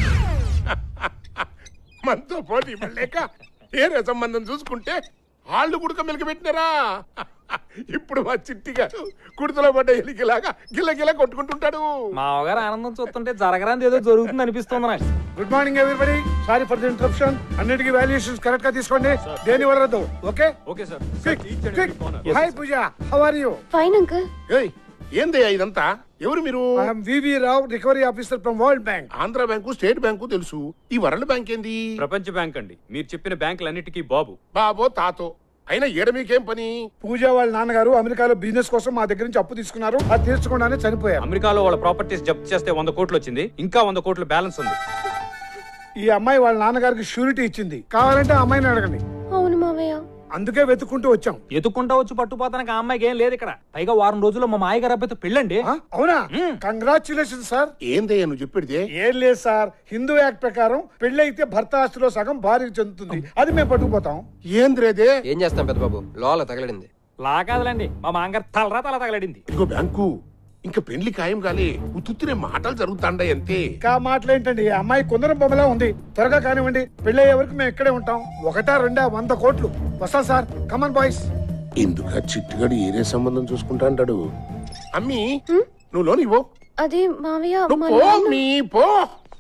మనతో పోటీ లేక ఏరే సంబంధం చూసుకుంటే వాళ్ళు గుడక మెలికి పెట్టినారా? ఇప్పుడు మా చిట్టి గారు కుడితలో పడ్డ ఎలికిలాగా గిల్ల కొట్టుకుంటుంటాడు. మా అవగారు ఆనందం చూస్తుంటే జరగరాంది ఏదో జరుగుతుంది అనిపిస్తుంది నాకు. Good morning everybody, sorry for the interruption. అన్నిటికీ వాల్యుయేషన్స్ కరెక్ట్ గా తీసుకోండి, దేని వదలొద్దు. Okay okay sir. Hi Pooja, how are you? Fine uncle. ఏయ్, ఏందయ్యా ఇదంతా? ఎవరు మీరు? I'm VV Rao, recovery officer from world bank. Andhra bank, state bank తెలుసు, ఈ వరల్డ్ బ్యాంక్ ఏంది? ప్రపంచ బ్యాంక్ అండి. మీరు చెప్పిన బ్యాంకులన్నిటికీ బాబు. బాబో తాతో అయినా ఈడ మీకేం పని? పూజ వాళ్ళ నాన్నగారు అమెరికాలో బిజినెస్ కోసం మా దగ్గర నుంచి అప్పు తీసుకున్నారు, అది తీర్చకుండానే చనిపోయారు. అమెరికాలో వాళ్ళ ప్రాపర్టీస్ జప్తు చేస్తే 100 కోట్లు వచ్చింది, ఇంకా 100 కోట్లు బ్యాలెన్స్ ఉంది. ఈ అమ్మాయి వాళ్ళ నాన్నగారికి షూరిటీ ఇచ్చింది, కావాలంటే ఆ అమ్మాయిని అడగండి. అవును మావయ్య. అందుకే వెతుక్కుంటూ వచ్చాం. ఎత్తుకుంటా వచ్చి పట్టుపోతానికి ఆ అమ్మాయికి ఏం లేదు ఇక్కడ. పైగా వారం రోజుల్లో మా మాయ గారు అబ్బాయితో పెళ్ళండి. అవునా? Congratulation sir. ఏందయ్యా నువ్వు చెప్పేది? ఏం లేదు సార్, హిందూ యాక్ట్ ప్రకారం పెళ్లి అయితే భర్త ఆస్తిలో సగం భార్యకు చెందుతుంది, అది మేము పట్టుకుపోతాం. ఏంద్రేదే? ఏం చేస్తాం పెద్ద బాబు, లోల తగలడింది. లా కాదులండి, మా మాంగారు తల తగలడింది. ఇదిగో బ్యాంకు, ఇంకా పెళ్లి ఖాయం కాలే, ఉత్తుత్తినే మాటలు జరుగుతాండ అంతే. ఇంకా మాటలు ఏంటండి, అమ్మాయి కుందరం బొమ్మలా ఉంది. త్వరగా కానివ్వండి, పెళ్లి అయ్యే వరకు మేము ఇక్కడే ఉంటాం. 1 2 100 కోట్లు. వస్తాం సార్, కమన్ బాయ్స్. ఎందుకు చిట్టుగాడు ఏరే సంబంధం చూసుకుంటా అంటాడు? అమ్మి నువ్వు లోని పో. అది మావయ్య, పో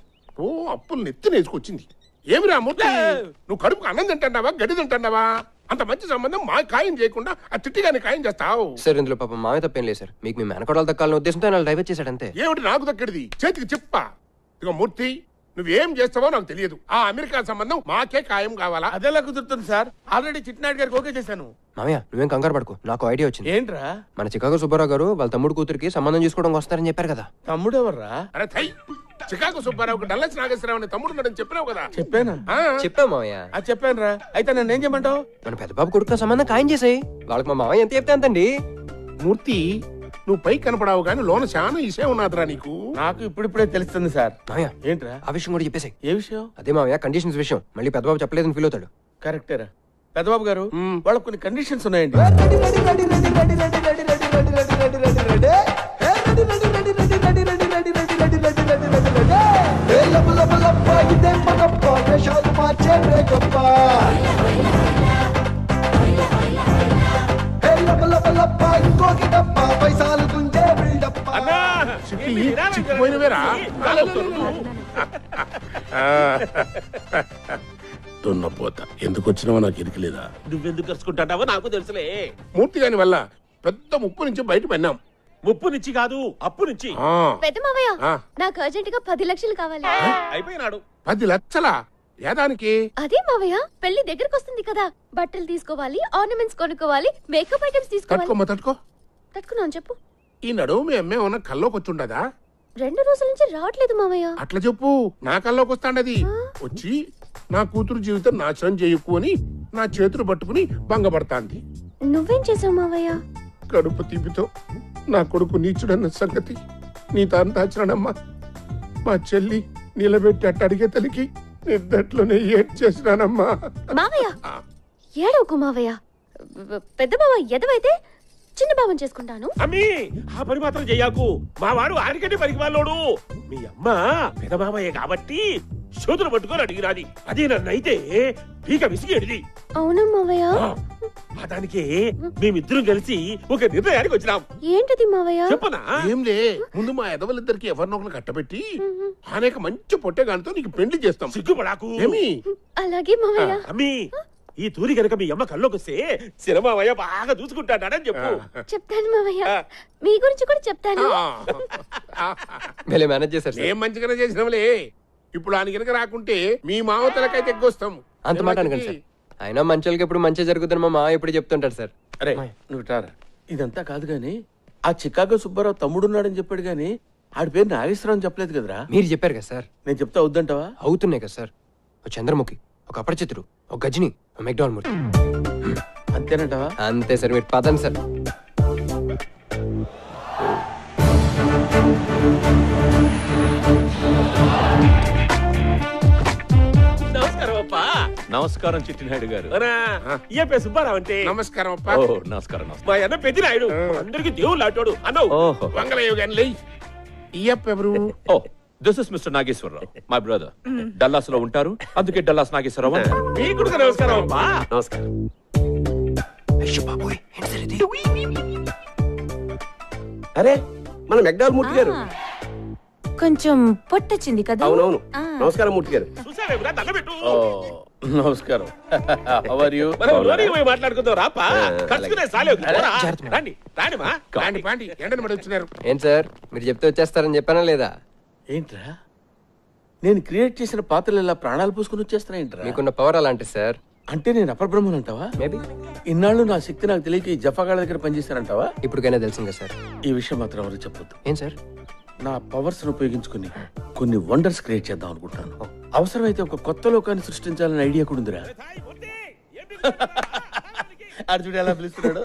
అప్పులు నెత్తి నేసుకొచ్చింది. ఏమిరా మూర్తి, నువ్వు కడుపుకు అన్నం తింటున్నావా, గడ్డి తింటున్నావా? అంత మంచి సంబంధం మా ఖాయం చేయకుండా ఆ చిట్టిగాని ఖాయం చేస్తావు. సార్ ఇందులో పాపం మామే తప్పేం లేదు సార్. మీకు మీ మేనకోడలు దక్కాలనే ఉద్దేశంతో ఆయన డైవర్ట్ చేశాడు అంతే. ఏమిటి నాకు దక్కడిది? చేతికి చెప్పా. ఇక మూర్తి, నువ్వేం చేస్తావో నాకు తెలియదు. ఆ అమెరికా సంబంధం మాకే ఖాయం కావాలా? అదేలా కుదురుతుంది సార్? ఆల్రెడీ చిట్టినాయుడు గారికి ఓకే చేశాను. మామయ్య నువ్వేం కంగారు పడుకో, నాకు ఐడియా వచ్చింది. ఏంట్రా? మన చికాగో సుబ్బారావు గారు వాళ్ళ తమ్ముడు కూతురికి సంబంధం చూసుకోవడం వస్తారని చెప్పారు కదా. తమ్ముడు ఎవర్రా? అరే థై, చికాగో సుబ్బారావుకి డల్లస్ నాగేశ్వరరావు అనే తమ్ముడు ఉన్నాడని చెప్పినావు కదా. చెప్పానా? చెప్పా మామయ్య. చెప్పాను రా. అయితే నన్ను ఏం చేయమంటావు? మన పెద్ద బాబు కొడుకు సంబంధం ఖాయం చేసాయి. వాళ్ళకి మా మామయ్య ఎంత చెప్తే అంతండి. మూర్తి, నువ్వు పై కనపడావు కానీ లోన చాలా ఇసే ఉన్నాదిరా నీకు. నాకు ఇప్పుడిప్పుడే తెలుస్తుంది సార్. మామయ్య ఏంట్రా? ఆ విషయం కూడా చెప్పేసాయి. ఏ విషయం? అదే మామయ్య కండిషన్స్ విషయం. మళ్ళీ పెద్ద బాబు చెప్పలేదని ఫీల్ అవుతాడు. కరెక్టేరా పెద్దబాబు గారు. వాళ్ళకి కొన్ని కండిషన్స్ ఉన్నాయండి. దున్నపోతా ఎందుకు వచ్చినావో నాకు ఇరికలేదా? నువ్వెందుకు కలుసుకుంటావో నాకు తెలుసులే. మూర్తి గాని వల్ల పెద్ద ముప్పు నుంచి బయట పడినాం. ముప్పు నుంచి కాదు, అప్పు నుంచి. పెద్ద మావయ్య నాకు అర్జెంట్ గా 10 లక్షలు కావాలి. అయిపోయినాడు. 10 లక్షలా? ఏదానికి? అదే మావయ్య, పెళ్లి దగ్గరకు వస్తుంది కదా, బట్టలు తీసుకోవాలి, ఆర్నమెంట్స్ కొనుక్కోవాలి, మేకప్ ఐటమ్స్ తీసుకోవాలి. తట్టుకున్నాను చెప్పు. ఈ నడువు మీ అమ్మే ఉన్న కల్లోకి వచ్చుండదా? 2 రోజుల నుంచి రావట్లేదు మావయ్య. అట్లా చెప్పు, నా కల్లోకి వస్తాండది. వచ్చి నా కూతురు జీవితం నాశనం చేయకు అని నా చేతులు పట్టుకుని భంగపడతాంది. నువ్వేం చేసావు మావయ్య? కడుపు తీపితో నా కొడుకు నీచుడన్న సంగతి నీ తాను దాచినానమ్మా. మా చెల్లి నిలబెట్టి అట్ట అడిగే తలికి నిద్దట్లోనే ఏడ్ చేసినానమ్మా. మావయ్య ఏడవకు మావయ్య. పెద్ద బావ ఎదవైతే చిన్న బావం చేసుకుంటాను. అమ్మీ ఆ పని మాత్రం చెయ్యకు. మా వాడు ఆడికంటే పనికి వాళ్ళోడు. మీ అమ్మ పెదమామయ్య కాబట్టి శోధన పట్టుకొని అడిగినాది. అది నన్నైతే పీక విసిగేడిది. అవునా మావయ్య? దానికి మేమిద్దరం కలిసి ఒక నిర్ణయానికి వచ్చినాం. ఏంటది మావయ్య? చెప్పనా? ఏంలే, ముందు మా ఎదవలిద్దరికి ఎవరినొకరు కట్టబెట్టి అనేక మంచి పొట్టేగానితో నీకు పెళ్లి చేస్తాం. సిగ్గుపడాకు. ఏమి? అలాగే మావయ్య. అమ్మీ ఈ తూరి కనుక మీ అమ్మ కల్లోకి వస్తే సినిమావయ్య బాగా చూసుకుంటాడని చెప్పు. చెప్తాను మావయ్య, మీ గురించి కూడా చెప్తాను. మేనేజ్ చేశారు. ఏం మంచిగానే చేసినాంలే. ఇప్పుడు ఆయన కనుక రాకుంటే మీ మావతలకైతే ఎగ్గొస్తాం. అంత మాట అనకండి సార్. అయినా మంచోళ్ళకి ఎప్పుడు మంచి జరుగుతుందని మా మావ ఎప్పుడు చెప్తుంటాడు సార్. అరే నువ్వు టారా, ఇదంతా కాదు గాని ఆ చికాగో సుబ్బారావు తమ్ముడున్నాడని చెప్పాడు గాని ఆడి పేరు నాగేశ్వరరావు అని చెప్పలేదు కదరా? మీరు చెప్పారు కదా సార్. నేను చెప్తా వద్దంటావా? అవుతున్నాయి కదా సార్. ఒక చంద్రముఖి, ఒక అపరిచితుడు, ఒక గజని, ఒక మెక్డాల్ మూర్తి. అంతేనంటావా? అంతే సార్. మీరు పదండి సార్. నమస్కారం అప్పా. నమస్కారం చిట్టినాయుడు గారు. ఏ పేరు సుబ్బారావు అంటే? నమస్కారం అప్ప. నమస్కారం. మా అన్న పెద్దినాయుడు, అందరికి దేవుళ్ళు ఆటోడు అన్నావు. వంగలేవు గాని లే. ఈయప్ప ఎవరు? Oh this is mister Nageswararao, my brother. Dallas లో ఉంటారు, అందుకే డల్లాస్ నాగేశ్వరరావు అంటారు. మీకు నమస్కారం అప్పా. నమస్కారం. అరే మన మెక్డాల్ మూర్తి గారు. కొంచెం పొట్టొచ్చింది కదా. అవునవును. నమస్కారం మూర్తి గారు. నమస్కారం. How are you? మాట్లాడుకుందాం రాపా. ఖర్చుకునే సాలే. రండి రాండి మా పాండి పాండి ఎండని పడి వచ్చినారు. ఏం సార్ మీరు చెప్తే వచ్చేస్తారని చెప్పానా లేదా? ఏంట్రా నేను క్రియేట్ చేసిన పాత్రలు ఇలా ప్రాణాలు పూసుకుని వచ్చేస్తున్నా ఏంట్రా? మీకున్న పవర్ అలాంటిది సార్. అంటే నేను అపరబ్రహ్మన్ అంటావా? మేబీ. ఇన్నాళ్ళు నా శక్తి నాకు తెలియక ఈ జఫాగాళ్ళ దగ్గర పనిచేస్తారంటావా? ఇప్పటికైనా తెలిసిందా సార్? ఈ విషయం మాత్రం ఎవరు చెప్పొద్దు. ఏం సార్? నా పవర్స్ ఉపయోగించుకుని కొన్ని వండర్స్ క్రియేట్ చేద్దాం అనుకుంటాను. అవసరమైతే ఒక కొత్త లోకాన్ని సృష్టించాలని ఐడియా కూడా ఉందిరా. అర్జుడు ఎలా పిలుస్తున్నాడు?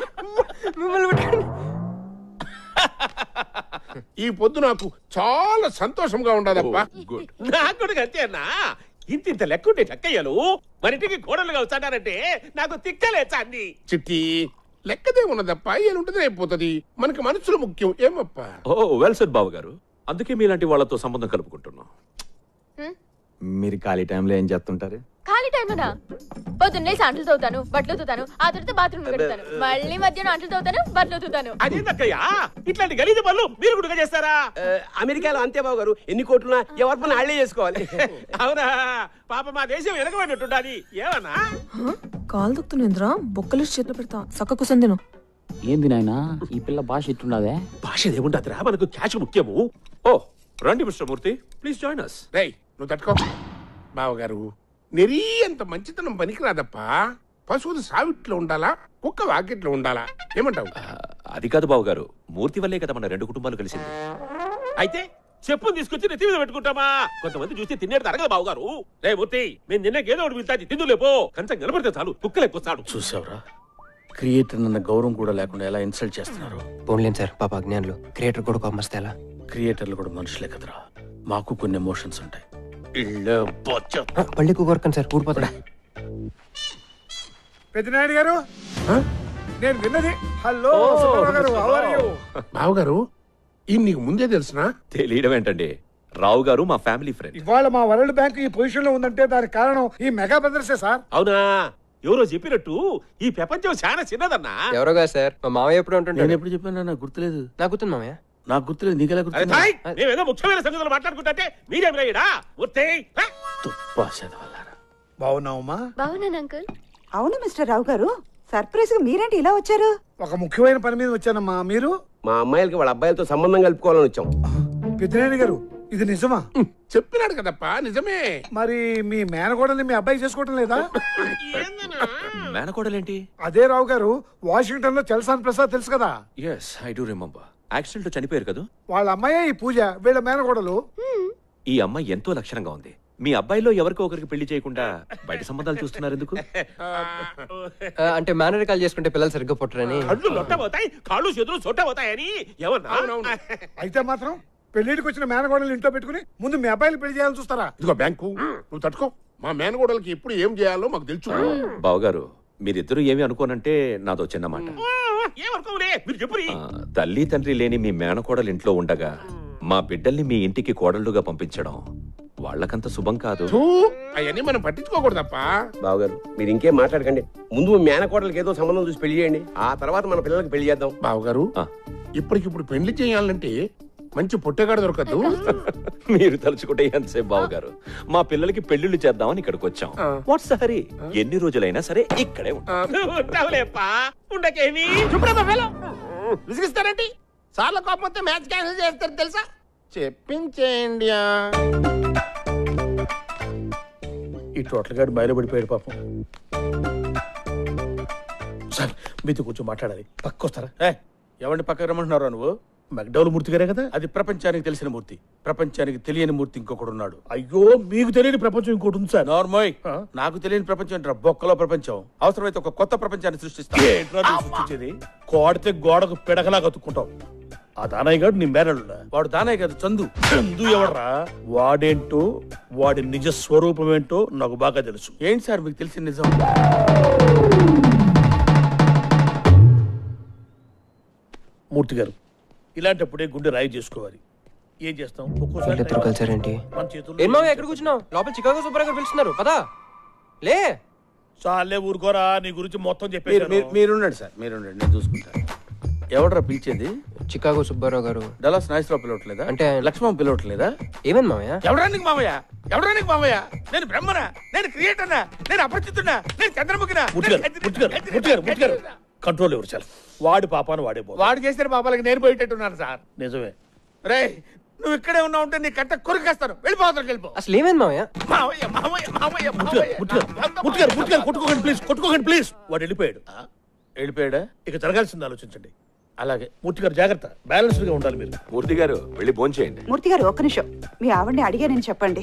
ఈ పొద్దు నాకు చాలా సంతోషంగా ఉండదప్ప. నాకు కూడా అంతేనా? ఇంత లెక్కుంటే లెక్కయ్యలు మరింటికి కోడలుగా వచ్చాడారంటే నాకు తిక్కలేచా అన్ని. చిట్టి లెక్కదే ఉన్నదప్ప, ఏముంటది అయిపోతుంది. మనకి మనసులు ముఖ్యం. ఏమప్ప? ఓ వెల్ సెడ్ బాబు గారు. అందుకే మీలాంటి వాళ్ళతో సంబంధం కలుపుకుంటున్నాం. మీరు ఖాళీ టైంలో ఏం చేస్తుంటారు? ఖాళీ టైమేనా? పొద్దున్నే అంట్లు తవ్వుతాను, బట్టలు తవ్వుతాను, ఆ తర్వాత బాత్రూమ్ పెడతాను, మళ్ళీ మధ్యాహ్నం అంట్లు తవ్వుతాను, బట్టలు తవ్వుతాను. అదేందక్కయ్యా ఇట్లాంటి గలీజ పనులు మీరు కూడా చేస్తారా? అమెరికాలో అంతే బాబు గారు, ఎన్ని కోట్లున్నా ఎవరి పని వాళ్ళే చేసుకోవాలి. అవునా? పాప మా దేశం వెనకబడినట్టుండాలి. ఏమన్నా కాలు దుక్కుతుందిరా, బొక్కలు చేతిలో పెడతా, చక్క కుసందిను. ఏంది నాయనా ఈ పిల్ల భాష ఇట్టుండదే? భాష ఏముండదురా, మనకు క్యాష్ ముఖ్యము. ఓ రండి mister Murthy, please join us. రేయ్ నువ్వు తట్టుకో. బావగారు నెరీ అంత మంచితనం పనికిరాదప్పా. పశువులు సావిట్లో ఉండాలా, కుక్క వాకిట్లో ఉండాలా? ఏమంటావు? అది కాదు బాబు గారు, మూర్తి వల్లే కదా మన 2 కుటుంబాలు కలిసింది. అయితే చెప్పుని తీసుకొచ్చి నెత్తి మీద పెట్టుకుంటామా? కొంతమంది చూస్తే తినేది అరగదు బాబు గారు. రే మూర్తి, మేము నిన్నకేదో ఒకటి పిలుతాది, తిందులేపో. కంచం నిలబడితే చాలు, కుక్కలు ఎక్కువస్తాడు. చూసావురా, క్రియేటర్ అన్న గౌరవం కూడా లేకుండా ఎలా ఇన్సల్ట్ చేస్తున్నారు. పోన్లేను సార్, పాప అజ్ఞానులు. క్రియేటర్ కూడా కోపమస్తే ఎలా? క్రియేటర్లు కూడా మనుషులే కదరా, మాకు కొన్ని ఎమోషన్స్ ఉంటాయి. పళ్ళెక్కు కొరకండి సార్, ఊడిపోతా. పెద్దనాయుడు గారు, నేను విన్నది. హలో గారు, how are you? బావగారు ఈ నీకు ముందే తెలుసునా? తెలియడం ఏంటండి, రావు గారు మా ఫ్యామిలీ ఫ్రెండ్. ఇవాళ మా వరల్డ్ బ్యాంక్ ఈ పొజిషన్ లో ఉందంటే దానికి కారణం ఈ మెగా బ్రదర్సే సార్. అవునా? ఎవరో చెప్పినట్టు ఈ ప్రపంచం చాలా చిన్నదన్నా. ఎవరో కాదు సార్, మా మామయ్య ఎప్పుడు నేను ఉంటుంటాడు. ఎప్పుడు చెప్పాను? నాకు గుర్తులేదు. నాకు గుర్తుంది మామయ్య. నాకు గుర్తులేదు, నీకెలా అరే గుర్తుంది? థాయ్, మేమేదో ముఖ్యమైన సంగతులు మాట్లాడుకుంటే మీరేం రాయడా? మూర్తి బాగున్నావమ్మా? బాగున్నాను అంకుల్. అవును మిస్టర్ రావు గారు, సర్ప్రైజ్ గా మీరేంటి ఇలా వచ్చారు? ఒక ముఖ్యమైన పని మీద వచ్చానమ్మా. మీరు? మా అమ్మాయిలకి వాళ్ళ అబ్బాయిలతో సంబంధం కలుపుకోవాలని వచ్చాం. పెద్దనాయుడు గారు, ఇది నిజమా? చెప్పినాడు కదప్పా, నిజమే. మరి మీ మేనకోడల్ని మీ అబ్బాయి చేసుకోవటం లేదా? మేనకోడలేంటి? అదే రావు గారు, వాషింగ్టన్ లో చల్సాన్ ప్రసాద్ తెలుసు కదా? Yes, I do remember. Accident లో చనిపోయారు కదా. వాళ్ళ అమ్మాయే ఈ పూజ, వీళ్ళ మేనకోడలు. ఈ అమ్మాయి ఎంతో లక్షణంగా ఉంది. మీ అబ్బాయిలో ఎవరికో ఒకరికి పెళ్లి చేయకుండా బయట సంబంధాలు చూస్తున్నారు ఎందుకు? అంటే మేనరికాలు చేసుకుంటే పిల్లలు సరిగ్గా పుట్టరని. కళ్ళు లొట్టబోతాయి, కాళ్ళు చేతులు చొట్టబోతాయని ఏమన్నా? అయితే మాత్రం పెళ్లిడికి వచ్చిన మేనకోడలు ఇంట్లో పెట్టుకుని ముందు మీ అబ్బాయిలు పెళ్లి చేయాలని చూస్తారా? ఇదిగో బ్యాంకు, నువ్వు తట్టుకో. మా మేనగోడలకి ఎప్పుడు ఏం చేయాలో మాకు తెలుసు. బావగారు, మీరిద్దరూ ఏమి అనుకోనంటే నాదో చిన్న మాట. ఏమనుకోలే, మీరు చెప్పు. తల్లి తండ్రి లేని మీ మేనకోడలు ఇంట్లో ఉండగా మా బిడ్డల్ని మీ ఇంటికి కోడళ్ళుగా పంపించడం వాళ్ళకంత శుభం కాదు. అవన్నీ మనం పట్టించుకోకూడదప్పా. బావగారు మీరు ఇంకేం మాట్లాడకండి. ముందు మీ మేనకోడలకి ఏదో సంబంధం చూసి పెళ్లి చేయండి, ఆ తర్వాత మన పిల్లలకి పెళ్లి చేద్దాం. బావగారు ఇప్పటికిప్పుడు పెళ్లి చేయాలంటే మంచి పొట్టేగాడు దొరకద్దు. మీరు తలుచుకుంటే ఎంతసేపు బావగారు, మా పిల్లలకి పెళ్లిళ్ళు చేద్దామని ఇక్కడికి వచ్చాం. What's hurry? ఎన్ని రోజులైనా సరే ఇక్కడే ఉంటావులేప్పా, ఉండకేమి. విసిగిస్తారండి. సార్ల కోపం వస్తే మ్యాచ్ క్యాన్సిల్ చేస్తారు తెలుసా? చెప్పించేయండి. ఈ టోటల్ గాడు బయలుపడిపోయాడు పాపం. సార్ మీతో కొంచెం మాట్లాడాలి, పక్కొస్తారా? ఎవరిని పక్కకు రమ్మంటున్నారా నువ్వు? మెక్డౌల్ మూర్తి గారే కదా? అది ప్రపంచానికి తెలిసిన మూర్తి, ప్రపంచానికి తెలియని మూర్తి ఇంకొకడు ఉన్నాడు. అయ్యో, మీకు తెలియని ప్రపంచం ఇంకోటి ఉంది సార్. నార్మోయ్, నాకు తెలియని ప్రపంచం ఏంట్రా? బొక్కలో ప్రపంచం. అవసరమైతే ఒక కొత్త ప్రపంచాన్ని సృష్టిస్తా. సృష్టించేది కోడితే గోడకు పిడకలా కతుక్కుంటాం. ఆ దానయ్య గారు నీ మేనల్లుడా? వాడు దానయ్య గారు చందు. చందు ఎవడరా? వాడేంటో, వాడి నిజ స్వరూపం ఏంటో నాకు బాగా తెలుసు. ఏంటి సార్ మీకు తెలిసిన నిజం? మూర్తి గారు, ఇలాంటప్పుడే గుండె రాయి చేసుకోవాలి. ఏం చేస్తాం? వీళ్ళిద్దరు కలిసారేంటి? మన చేతుల్లో ఏం మావయ్య ఎక్కడ కూర్చున్నావు? లోపల చికాగో సుబ్బారావు గారు పిలుస్తున్నారు, పదా. లే చాలే, ఊరుకోరా. నీ గురించి మొత్తం మీరుండండి సార్, మీరుండండి, నేను చూసుకుంటాను. ఎవడరా పిలిచేది? చికాగో సుబ్బారావు గారు. డలాస్ నాయిస్రావు పిలవట్లేదా? అంటే లక్ష్మణ్ పిలవట్లేదా? ఏమైంది మావయ్య? ఎవడానికి మావయ్య? ఎవడానికి మావయ్య? నేను బ్రహ్మనా? నేను క్రియేటర్నా? నేను అపరిచితున్నా? నేను చంద్రముఖినా? కంట్రోల్ ఎవరు చాలు. వాడి పాపాను వాడే పో. వాడు చేసిన పాపాలకి నేను పోయేటట్టున్నాను సార్. నిజమే. రే, నువ్వు ఇక్కడే ఉన్నావు ఉంటే నీ కట్ట కొరికేస్తాను. వెళ్ళిపోతాను, వెళ్ళిపో. అసలు ఏమైంది మావయ్య? మావయ్య మావయ్య మావయ్య ముట్టుగారు కొట్టుకోకండి ప్లీజ్, కొట్టుకోకండి ప్లీజ్. వాడు వెళ్ళిపోయాడు. వెళ్ళిపోయాడా? ఇక జరగాల్సింది ఆలోచించండి. అలాగే మూర్తి గారు, జాగ్రత్త, బ్యాలెన్స్డ్ గా ఉండాలి మీరు. మూర్తి గారు వెళ్ళి భోంచేయండి. మూర్తి గారు ఒక్క నిమిషం, మీ ఆవిడ్ని అడిగానని చెప్పండి.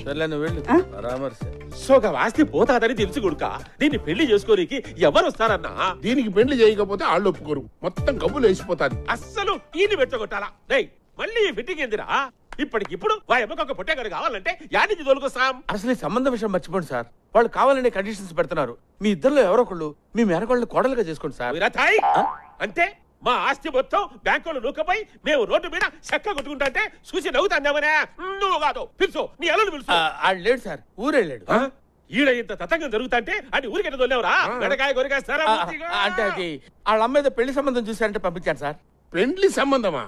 సోగా ఆస్తి పోతాదని తెలుసు కొడుక, దీన్ని పెళ్లి చేసుకోనికి ఎవరు వస్తారన్నా? దీనికి పెళ్లి చేయకపోతే వాళ్ళు ఒప్పుకోరు, మొత్తం గబ్బులు వేసిపోతాది. అస్సలు ఈయన్ని పెట్టగొట్టాలా? రేయ్, మళ్ళీ ఫిట్టింగ్ ఏందిరా? ఇప్పటికిప్పుడు వాయమ్మకు పొట్టేగాడు కావాలంటే యానికి తోలుకొస్తాం. అసలు ఈ సంబంధం విషయం మర్చిపోండి సార్. వాళ్ళు కావాలనే కండిషన్స్ పెడుతున్నారు. మీ ఇద్దరులో ఎవరో ఒకళ్ళు మీ మేనకోళ్ళని కోడలుగా చేసుకోండి సార్. అంటే మా ఆస్తి మొత్తం బ్యాంకులో నూకపై మేము రోడ్డు మీద చెక్క కొట్టుకుంటే చూసి నవ్వుతాందామనే? నువ్వు కాదు, పిలుసు, నీ అల్లుడు పిలుసు. లేడు సార్, ఊరెళ్ళాడు. ఈడ ఇంత తతంగం జరుగుతుంటే అని ఊరికెట్ట దొల్లేవరా గడకాయ గొరికేస్తారా అంటే అది వాళ్ళ అమ్మ ఏదో పెళ్లి సంబంధం చూసారంటే పంపించాను సార్. పెండ్లి సంబంధమా?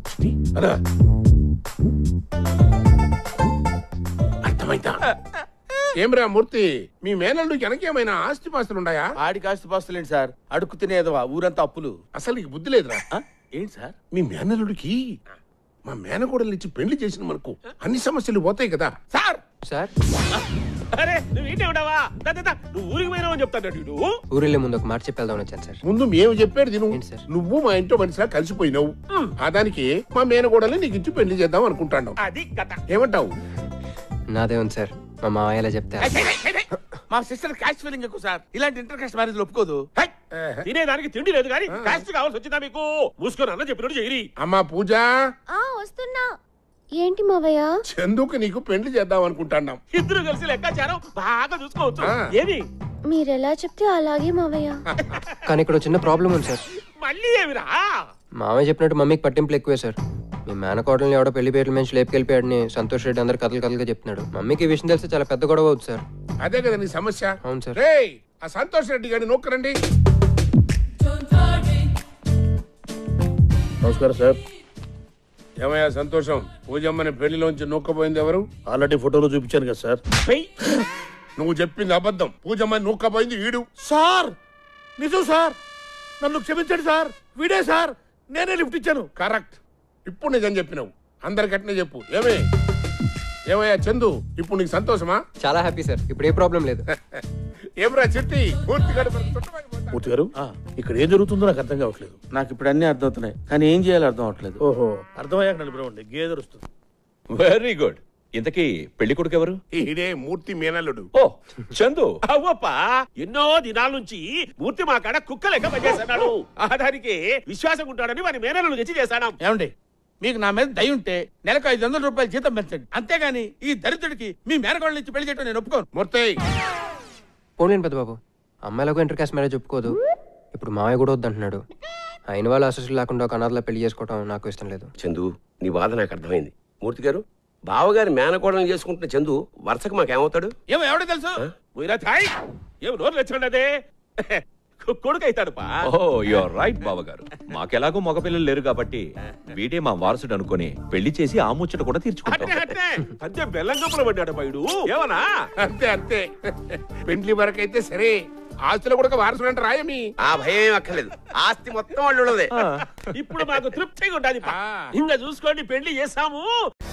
అర్థమైందా? ఏమ్రా మూర్తి, మీ మేనల్లు వెనకేమైనా ఆస్తిపాస్తులున్నాయా? ఆడికి ఆస్తిపాస్తులేండి సార్, అడుక్కు తినేదవా ఊరంతా అప్పులు. అసలు నీకు బుద్ధి లేదురా? ఏంటి సార్? మీ మేనల్లుడికి మా మేనకోడలు ఇచ్చి పెళ్లి చేసిన మనకు అన్ని సమస్యలు పోతాయి కదా సార్. సార్ అరే నువ్వు ఏంటి ఉండవా? నువ్వు ఊరికి పోయినావని చెప్తాడు. ఊరిలో ముందు ఒక మాట చెప్పి వెళ్దామని వచ్చాను సార్. ముందు మేము చెప్పేది నువ్వు మా ఇంట్లో మనిషిలా కలిసిపోయినావు. ఆ దానికి మా మేనకోడలు నీకు ఇచ్చి పెళ్లి చేద్దాం అనుకుంటాను. అది కథ. ఏమంటావు? నాదే ఉంది సార్, మా మావయ్యలా చెప్తే. మా సిస్టర్ క్యాస్ట్ ఫీలింగ్ ఎక్కువ సార్, ఇలాంటి ఇంటర్ కాస్ట్ మ్యారేజ్ ఒప్పుకోదు. తినేదానికి తిండి లేదు కానీ కాస్ట్ కావాల్సి వచ్చిందా మీకు? మూసుకొని అన్న చెప్పినట్టు చేయరి. అమ్మా పూజ, వస్తున్నా. ఏంటి మావయ్య? చందుకు నీకు పెళ్లి చేద్దాం అనుకుంటాం. ఇద్దరు కలిసి లెక్కాచారం బాగా చూసుకోవచ్చు. ఏమి మీరెలా చెప్తే అలాగే మావయ్య. కానీ ఇక్కడ చిన్న ప్రాబ్లం ఉంది సార్. మళ్ళీ ఏమిరా? మామయ్య చెప్పినట్టు మమ్మీకి పట్టింపులు ఎక్కువే సార్. మీ మేనకోడల్ని ఎవడో పెళ్లి పేర్ల నుంచి లేపుకెళ్ళిపోయాడని సంతోష్ రెడ్డి అందరు కథలుగా చెప్తున్నాడు. మమ్మీకి ఈ విషయం తెలిస్తే చాలా పెద్ద గొడవ అవుతుంది సార్. అదే కదా నీ సమస్య? అవును సార్. రేయ్, ఆ సంతోష్ రెడ్డి గారిని నొక్కరండి. నమస్కారం సార్. ఏమయ్యా సంతోషం, పూజమ్మని పెళ్లిలోంచి నూక్కపోయింది ఎవరు? ఆల్రెడీ ఫోటోలో చూపించాను కదా సార్. నువ్వు చెప్పింది అబద్ధం. పూజమ్మని నూక్కపోయింది వీడు. సార్ నిజం సార్, నన్ను క్షమించండి సార్. వీడే సార్, నేనే లిఫ్ట్ ఇచ్చాను. కరెక్ట్, ఇప్పుడు నిజం చెప్పినావు. అందరికట్నే చెప్పు. ఏమయ్యా చందు, ఇప్పుడు నీకు సంతోషమా? చాలా హ్యాపీ సార్, ఇప్పుడు ఏ ప్రాబ్లం లేదు. ఏమరా చిట్టి, మూర్తి గారు, ఇక్కడ ఏం జరుగుతుందో నాకు అర్థం కావట్లేదు. నాకు ఇప్పుడు అన్ని అర్థమవుతున్నాయి, కానీ ఏం చేయాలో అర్థం అవట్లేదు. ఓహో, అర్థమయ్యాక నలుపురండి, గేదె వస్తుంది. Very good. ఇంతకీ పెళ్లి కొడుకు ఎవరు? ఇదే మూర్తి మేనల్లుడు. ఓ చందు. అవ్వప్పా, ఎన్నో దినాల నుంచి మూర్తి మా కాడ కుక్క లెక్క పనిచేస్తున్నాడు. దానికి విశ్వాసం ఉంటాడని వారి మేనలను తెచ్చి చేశాను. ఏమండి, మీకు నా మీద దయ ఉంటే నెలకు 500 రూపాయలు జీతం పెంచండి, అంతేగాని ఈ దరిద్రుడికి మీ మేనకోళ్ళ నుంచి పెళ్లి చేయడం నేను ఒప్పుకోను. మూర్తి పోలేను పెద్ద బాబు, అమ్మాయిలకు ఇంటర్ కాస్ట్ మ్యారేజ్ ఒప్పుకోదు. ఇప్పుడు మావయ్య కూడా వద్దంటున్నాడు. అయిన వాళ్ళ అసలు లేకుండా ఒక అనాథలా పెళ్లి చేసుకోవడం నాకు ఇష్టం లేదు. చందు, నీ బాధ నాకు అర్థమైంది. మూర్తి గారు, బావగారి మేనకోడలను చేసుకుంటున్న చందు వరుసకు మాకేమవుతాడు? ఏమో ఎవడో తెలుసు. ఏం నోరు తెచ్చుకున్నదే కొడుకు అవుతాడు. ఓ యూర్ రైట్ బావగారు. మాకెలాగో మగపిల్లలు లేరు కాబట్టి వీడే మా వారసుడు అనుకుని పెళ్లి చేసి ఆ ముచ్చట కూడా తీర్చుకుంటాం. అంతే బెల్లం కప్పులు పడ్డాడు పైడు. ఏమన్నా? అంతే అంతే. పెండ్లి వరకైతే సరే, ఆస్తులు కూడా వారసుడు అంటే రాయమి. ఆ భయం ఏం అక్కర్లేదు, ఆస్తి మొత్తం వాళ్ళు ఉన్నదే. ఇప్పుడు మాకు తృప్తిగా ఉండాలి. ఇంకా చూసుకోండి, పెళ్లి చేసాము.